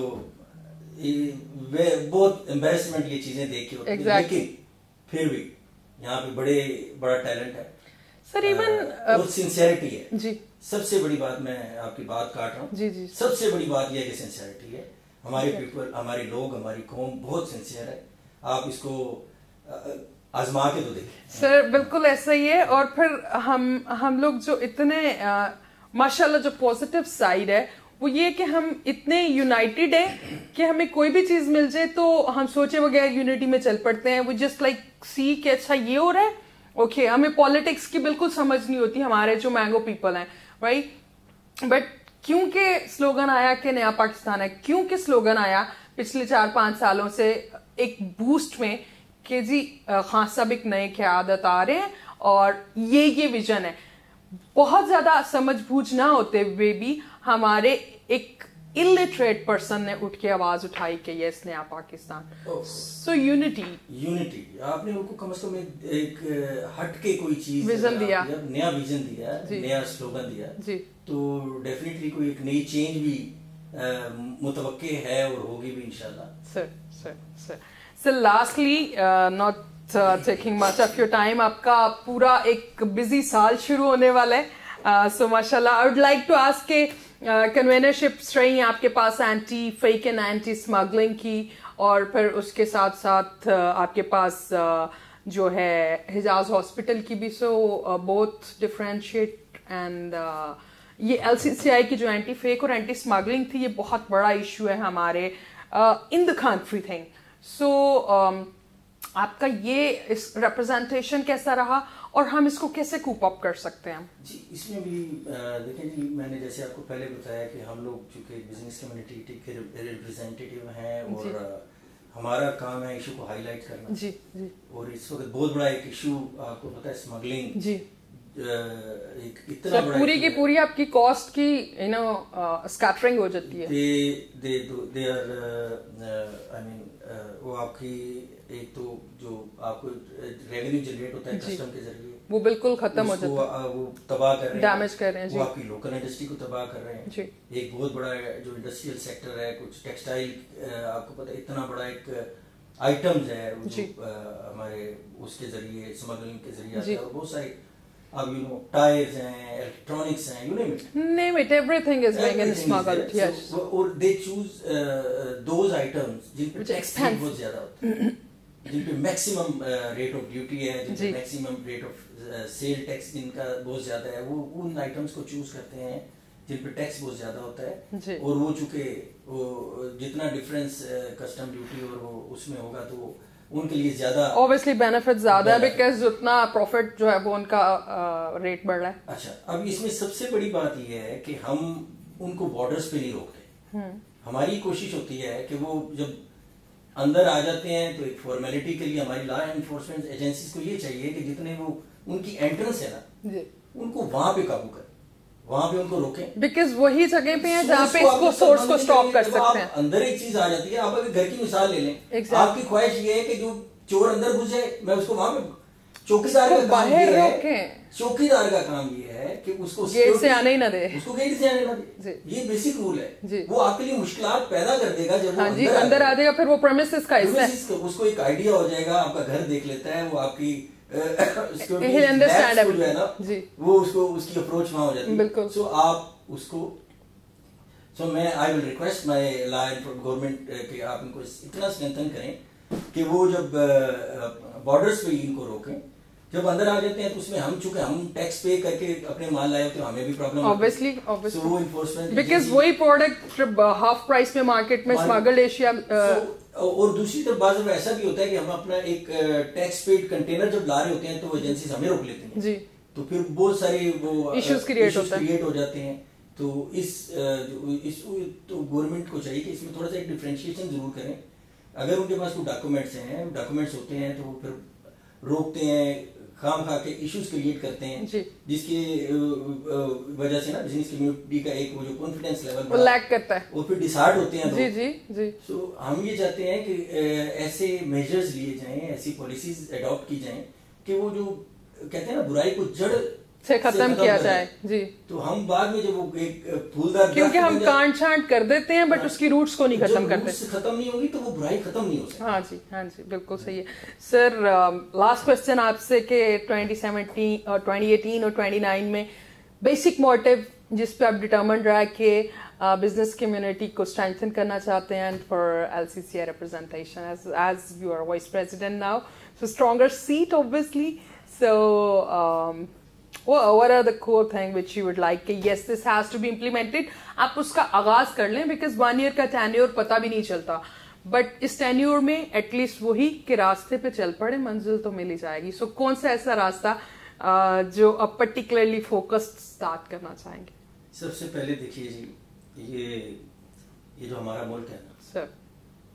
Speaker 2: بہت embarrassment یہ چیزیں دیکھ کے ہوتی ہیں, لیکن پھر بھی یہاں پہ بڑے بڑا ٹیلنٹ ہے
Speaker 1: سر, ایون
Speaker 2: اور سنسیئرٹی ہے.
Speaker 1: جی
Speaker 2: سب سے بڑی بات, میں آپ کی بات کاٹ رہا ہوں,
Speaker 1: جی جی
Speaker 2: سب سے بڑی بات یہ ہے کہ سنسیئرٹی ہے. ہمارے پیپل, ہمارے لوگ, ہماری قوم بہت سنسیئر ہے. آپ اس کو آزما کے تو دیکھیں
Speaker 1: سر, بالکل ایسا ہی ہے. اور پھر ہم ہم لوگ جو اتنے ماشاءاللہ جو پازیٹیو سائڈ ہے وہ یہ کہ ہم اتنے یونائٹیڈ ہیں کہ ہمیں کوئی بھی چیز مل جائے تو ہم سوچے بغیر یونٹی میں چل پڑتے ہیں. وہ جسٹ لائک سی کہ اچھا یہ ہو رہا ہے, اوکے. ہمیں پالیٹکس کی بالکل سمجھ نہیں ہوتی ہمارے جو مینگو پیپل ہیں, رائٹ. بٹ کیونکہ سلوگن آیا کہ نیا پاکستان ہے, کیونکہ سلوگن آیا پچھلے چار پانچ سالوں سے ایک بوسٹ میں کہ جی خان صاحب ایک نئے قیادت آ رہے ہیں اور یہ یہ ویژن ہے, بہت زیادہ سمجھ بوجھ نہ ہوتے ہوئے بھی ہمارے ایک illiterate person نے اٹھ کے آواز اٹھائی کہ یس نیا پاکستان. سو یونٹی
Speaker 2: یونٹی آپ نے ان کو کم از کم ایک ہٹ کے کوئی چیز
Speaker 1: ویژن دیا,
Speaker 2: نیا ویژن دیا, نیا سلوگن دیا, تو ڈیفینیٹلی کوئی ایک نئی چینج بھی متوقع ہے اور ہوگی بھی انشاءاللہ.
Speaker 1: Sir sir sir sir lastly not taking much of your time, آپ کا پورا ایک بزی سال شروع ہونے والا ہے, سو ماشاء اللہ I would like to ask کہ کنوینرشپس رہی ہیں آپ کے پاس anti fake and anti smuggling کی, اور پھر اس کے ساتھ ساتھ آپ کے پاس جو ہے حجاز ہاسپٹل کی بھی, سو بوتھ ڈفرینشیٹ اینڈ یہ ایل سی سی آئی کی جو اینٹی فیک اور اینٹی اسمگلنگ تھی, یہ بہت بڑا ایشو ہے ہمارے ان دا کنٹری تھنگ. سو آپ کا یہ اس ریپرزینٹیشن کیسا رہا اور ہم اس کو کیسے کوپ اپ کر سکتے ہیں؟
Speaker 2: جی اس میں بھی دیکھیں جی, میں نے جیسے آپ کو پہلے بتایا کہ ہم لوگ چونکہ بزنس کمیونٹی کے ریپرزینٹیو ہیں اور ہمارا کام ہے ایشو کو ہائی لائٹ کرنا.
Speaker 1: جی جی اور
Speaker 2: اس وقت بہت بڑا ایک ایشو آپ کو پتا ہے اسمگلنگ.
Speaker 1: جی
Speaker 2: اتنا بڑا
Speaker 1: پوری کی پوری آپ کی کاسٹ کی یو نو اسکیٹرنگ ہو جاتی ہے.
Speaker 2: دے آر آئی مین وہ آپ کی ایک تو جو آپ کو ریونیو جنریٹ ہوتا ہے کسٹم کے ذریعے
Speaker 1: وہ بالکل ختم ہو جاتا ہے,
Speaker 2: وہ تباہ کر رہے ہیں,
Speaker 1: ڈیمیج کر رہے ہیں.
Speaker 2: وہ آپ کی لوکل انڈسٹری کو تباہ کر رہے ہیں. ایک بہت بڑا جو انڈسٹریل سیکٹر ہے, کچھ ٹیکسٹائل, آپ کو پتا ہے اتنا بڑا ایک آئٹمز ہے ہمارے اس کے ذریعے اسمگلنگ کے ذریعے آتا ہے, اور بہت سارے اب یو نو ٹائرز ہیں, الیکٹرانکس ہیں, you name it
Speaker 1: name it everything is being smuggled. Yes,
Speaker 2: اور they choose those items جن پہ ٹیکس بہت زیادہ ہوتا ہے, جن پہ میکسیمم ریٹ آف ڈیوٹی ہے, جن پہ maximum rate of sale tax جن کا بہت زیادہ ہے, وہ ان آئٹمس کو چوز کرتے ہیں جن پہ ٹیکس بہت زیادہ ہوتا ہے. اور وہ چونکہ وہ جتنا ڈفرینس کسٹم ڈیوٹی اور وہ اس میں ہوگا تو ان کے لیے زیادہ
Speaker 1: obviously benefit زیادہ ہے, بیکاز اتنا پروفٹ جو ہے وہ ان کا ریٹ بڑھ رہا ہے.
Speaker 2: اچھا اب اس میں سب سے بڑی بات یہ ہے کہ ہم ان کو بارڈرز پہ نہیں روکتے. ہماری کوشش ہوتی ہے کہ وہ جب اندر آ جاتے ہیں تو ایک فارمیلٹی کے لیے ہماری لا انفورسمنٹ ایجنسیز کو یہ چاہیے کہ جتنے وہ ان کی انٹرنس ہے نا ان کو وہاں پہ قابو کریں, وہاں پہ ان کو روکیں,
Speaker 1: بیکاز وہی جگہ پہ ہیں جہاں پہ اس کو سورس کو سٹاپ کر سکتے ہیں.
Speaker 2: اندر ایک چیز آ جاتی ہے, آپ اگر گھر کی مثال لے لیں, آپ کی خواہش یہ ہے کہ جو چور اندر گھس جائے میں اس کو وہاں پہ, چوکیدار کا کام یہ ہے, چوکیدار کا کام یہ ہے کہ اس کو
Speaker 1: گیٹ سے آنے ہی نہ دے,
Speaker 2: اس کو گیٹ سے آنے نہ دے. یہ بیسک رول ہے, وہ آپ کے لیے مشکلات پیدا کر دے گا جب وہ
Speaker 1: اندر آ جائے گا, پھر وہ پرمیسز کا حصہ ہے,
Speaker 2: اس کو ایک آئیڈیا ہو جائے گا, آپ کا گھر دیکھ لیتا ہے, وہ آپ کی جو ہے نا وہ اس کو اس کی اپروچ وہاں ہو جاتی ہے. بالکل. سو آپ اس کو سو میں آئی will request my law government کہ آپ ان کو اتنا اسٹرینتھن کریں کہ وہ جب بارڈرز پہ ان کو روکیں, جب اندر آ جاتے ہیں تو اس میں ہم چونکہ ہم ٹیکس پے کر کے اپنے مال لائے ہوتے ہیں, ہمیں بھی پرابلم
Speaker 1: obviously obviously because وہی پروڈکٹ ہاف پرائس میں مارکیٹ میں اسمگلڈ ایشیا.
Speaker 2: اور دوسری طرف بعض دفعہ ایسا بھی ہوتا ہے کہ ہم اپنا ایک ٹیکس پیڈ کنٹینر جب لا رہے ہوتے ہیں تو وہ ایجنسیز ہمیں روک لیتے ہیں, تو پھر بہت سارے وہ
Speaker 1: ایشوز کریٹ
Speaker 2: ہو جاتے ہیں. تو اس تو گورنمنٹ کو چاہیے کہ اس میں تھوڑا سا ایک ڈفرینشیشن ضرور کریں. اگر ان کے پاس کوئی ڈاکومنٹس ہیں ڈاکومنٹس ہوتے ہیں تو وہ پھر روکتے ہیں, خام خواہ کے ایشوز کریٹ کرتے ہیں, جس کی وجہ سے نا بزنس کمیونٹی کا ایک وہ جو کانفیڈنس لیول
Speaker 1: لیک کرتا ہے,
Speaker 2: وہ پھر ڈسہارٹ ہوتے ہیں.
Speaker 1: جی جی جی.
Speaker 2: سو ہم یہ چاہتے ہیں کہ ایسے میجرز لیے جائیں, ایسی پالیسیز اڈاپٹ کی جائیں کہ وہ جو کہتے ہیں نا برائی کو جڑ
Speaker 1: سے ختم کیا جائے. جی.
Speaker 2: تو ہم بعد میں جب وہ ایک پھولدار,
Speaker 1: کیونکہ ہم کانٹ چھانٹ کر دیتے ہیں بٹ اس کی روٹس کو نہیں ختم کرتے,
Speaker 2: ختم نہیں ہوگی تو وہ برائی ختم نہیں ہو سکتی.
Speaker 1: ہاں جی ہاں جی بالکل صحیح ہے. سر لاسٹ کوشچن آپ سے کہ ٹوینٹی سیونٹین اور ٹوینٹی ایٹین اور ٹوینٹی نائن میں بیسک موٹیو جس پہ آپ ڈٹرمنڈ رہا کہ بزنس کمیونٹی کو اسٹرینتھن کرنا چاہتے ہیں, and for L C C I representation as as you are vice president now, so stronger seat obviously. So um, what are the core thing which you would like کہ yes this has to be implemented. آپ اس کا آغاز کر لیں because one year کا tenure پتہ بھی نہیں چلتا, بٹ اس ٹینیور میں ایٹ لیسٹ وہی کہ راستے پہ چل پڑے, منزل تو مل ہی جائے گی. سو کون سا ایسا راستہ جو اب پرٹیکولرلی فوکسڈ اسٹارٹ کرنا چاہیں گے؟
Speaker 2: سب سے پہلے دیکھیے جی, یہ یہ جو ہمارا ملک ہے نا سر,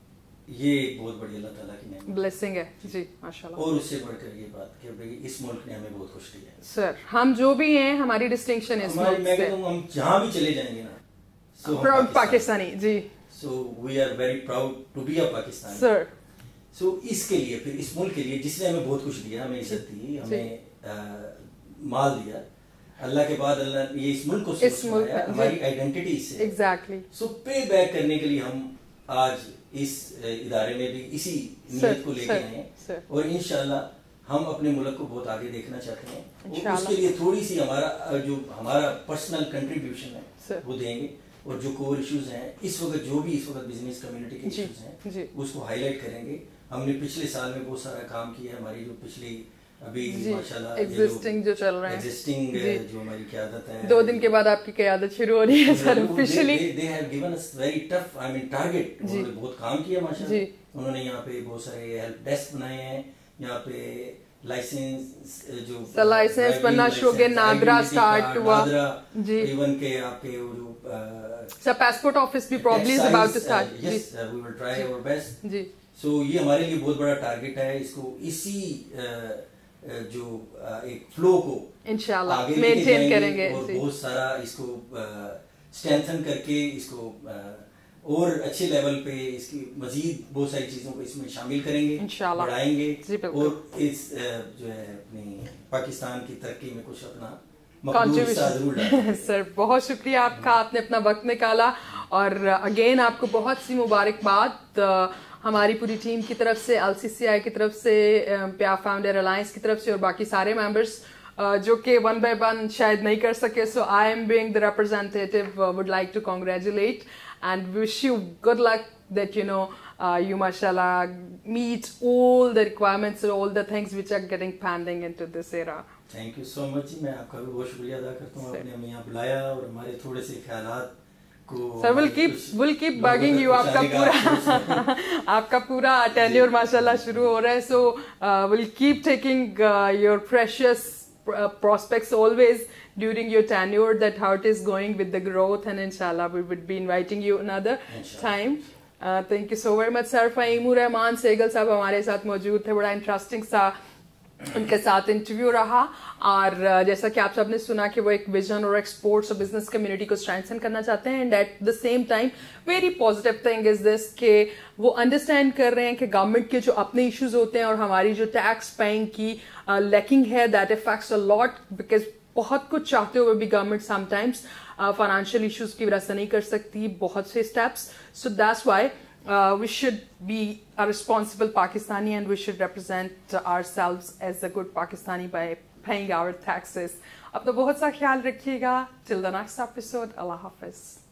Speaker 2: یہ ایک بہت بڑی اللہ تعالیٰ کی نعمت
Speaker 1: بلیسنگ ہے جی ماشاءاللہ. اور
Speaker 2: اس سے بڑھ کر یہ بات کہ بھئی اس ملک نے ہمیں بہت خوش کیا ہے
Speaker 1: سر. ہم جو بھی ہیں ہماری ڈسٹنکشن ہے
Speaker 2: میں کہتا ہوں ہم جہاں بھی چلے جائیں گے نا
Speaker 1: proud Pakistani ji.
Speaker 2: So we are very proud to be a Pakistani
Speaker 1: sir.
Speaker 2: سو اس کے لیے پھر اس ملک کے لیے جس نے ہمیں بہت کچھ دیا, ہمیں عزت دی, ہمیں مال دیا, اللہ کے بعد اللہ یہ اس ملک کو سمجھایا, ہماری آئیڈینٹی سے ایگزیکٹلی. سو پے بیک کرنے کے لیے ہم آج اس ادارے میں بھی اسی نیت کو لے کے آئے ہیں اور انشاءاللہ ہم اپنے ملک کو بہت آگے دیکھنا چاہتے ہیں. اس کے لیے تھوڑی سی ہمارا جو ہمارا پرسنل کنٹریبیوشن ہے وہ دیں گے اور جو کور ایشوز ہیں اس وقت جو بھی اس وقت بزنس کمیونٹی کے ایشوز ہیں اس کو ہائی لائٹ کریں گے. ہم نے پچھلے سال میں بہت سارا کام کیا ہے. ہماری جو پچھلی ابھی ماشاءاللہ
Speaker 1: ایگزسٹنگ جو چل رہے ہیں
Speaker 2: ایگزسٹنگ جو ہماری قیادت ہے,
Speaker 1: دو دن کے بعد آپ کی قیادت شروع ہو رہی ہے sir officially.
Speaker 2: they have given us very tough I mean target. انہوں نے بہت کام کیا ماشاءاللہ. انہوں نے یہاں پہ بہت سارے ہیلپ ڈیسک بنائے ہیں, یہاں پہ لائسنس جو
Speaker 1: لائسنس بننا شروع ہو گیا, ناگرا اسٹارٹ ہوا
Speaker 2: جی, ایون کہ آپ کے جو
Speaker 1: سر پاسپورٹ آفس بھی probably is about to start.
Speaker 2: Yes we will try our best
Speaker 1: ji.
Speaker 2: So یہ ہمارے لیے بہت بڑا ٹارگیٹ ہے. اس کو اسی جو ایک فلو کو
Speaker 1: انشاءاللہ مینٹین کریں گے
Speaker 2: اور بہت سارا اس کو اسٹرینتھن کر کے اس کو اور اچھے لیول پہ اس کی مزید بہت ساری چیزوں کو اس میں شامل کریں گے, بڑھائیں گے اور اس جو ہے اپنی پاکستان کی ترقی میں کچھ اپنا
Speaker 1: سر. بہت شکریہ آپ کا, آپ نے اپنا وقت نکالا اور اگین آپ کو بہت سی مبارکباد ہماری پوری ٹیم کی طرف سے, ایل سی سی آئی کی طرف سے, پیا فاؤنڈر الائنس کی طرف سے اور باقی سارے ممبرس جو کہ ون بائی ون شاید نہیں کر سکے. So I am being the representative would like to congratulate and wish you good luck that you know you mashallah meet all the requirements and all the things which are getting pending into this era.
Speaker 2: Thank you so much. میں آپ کا بھی بہت شکریہ ادا کرتا ہوں, آپ نے ہمیں یہاں بلایا اور ہمارے تھوڑے سے خیالات کو.
Speaker 1: Sir will keep will keep bugging you. آپ کا پورا آپ کا پورا tenure ماشاءاللہ شروع ہو رہا ہے. So uh, we'll keep taking uh, your precious uh, prospects always during your tenure, that how it is going with the growth, and inshallah we would be inviting you another time. Thank you so very much sir. Fahim ur-Rehman Sehgal صاحب ہمارے ساتھ موجود تھے, بڑا interesting سا ان کے ساتھ interview رہا اور جیسا کہ آپ سب نے سنا کہ وہ ایک ویژن اور ایکسپورٹس اور بزنس کمیونٹی کو اسٹرینتھن کرنا چاہتے ہیں, and at the same time very positive thing is this کہ وہ انڈرسٹینڈ کر رہے ہیں کہ گورنمنٹ کے جو اپنے ایشوز ہوتے ہیں اور ہماری جو ٹیکس پیئنگ کی لیکنگ ہے that affects a lot, because بہت کچھ چاہتے ہوئے بھی government sometimes financial issues کی وجہ سے نہیں کر سکتی بہت سے steps. So that's why we should be a responsible Pakistani and we should represent ourselves as a good Pakistani by paying our taxes. اپنا بہت سا خیال رکھیے گا. ٹل دا نیکسٹ ایپیسوڈ, اللہ حافظ.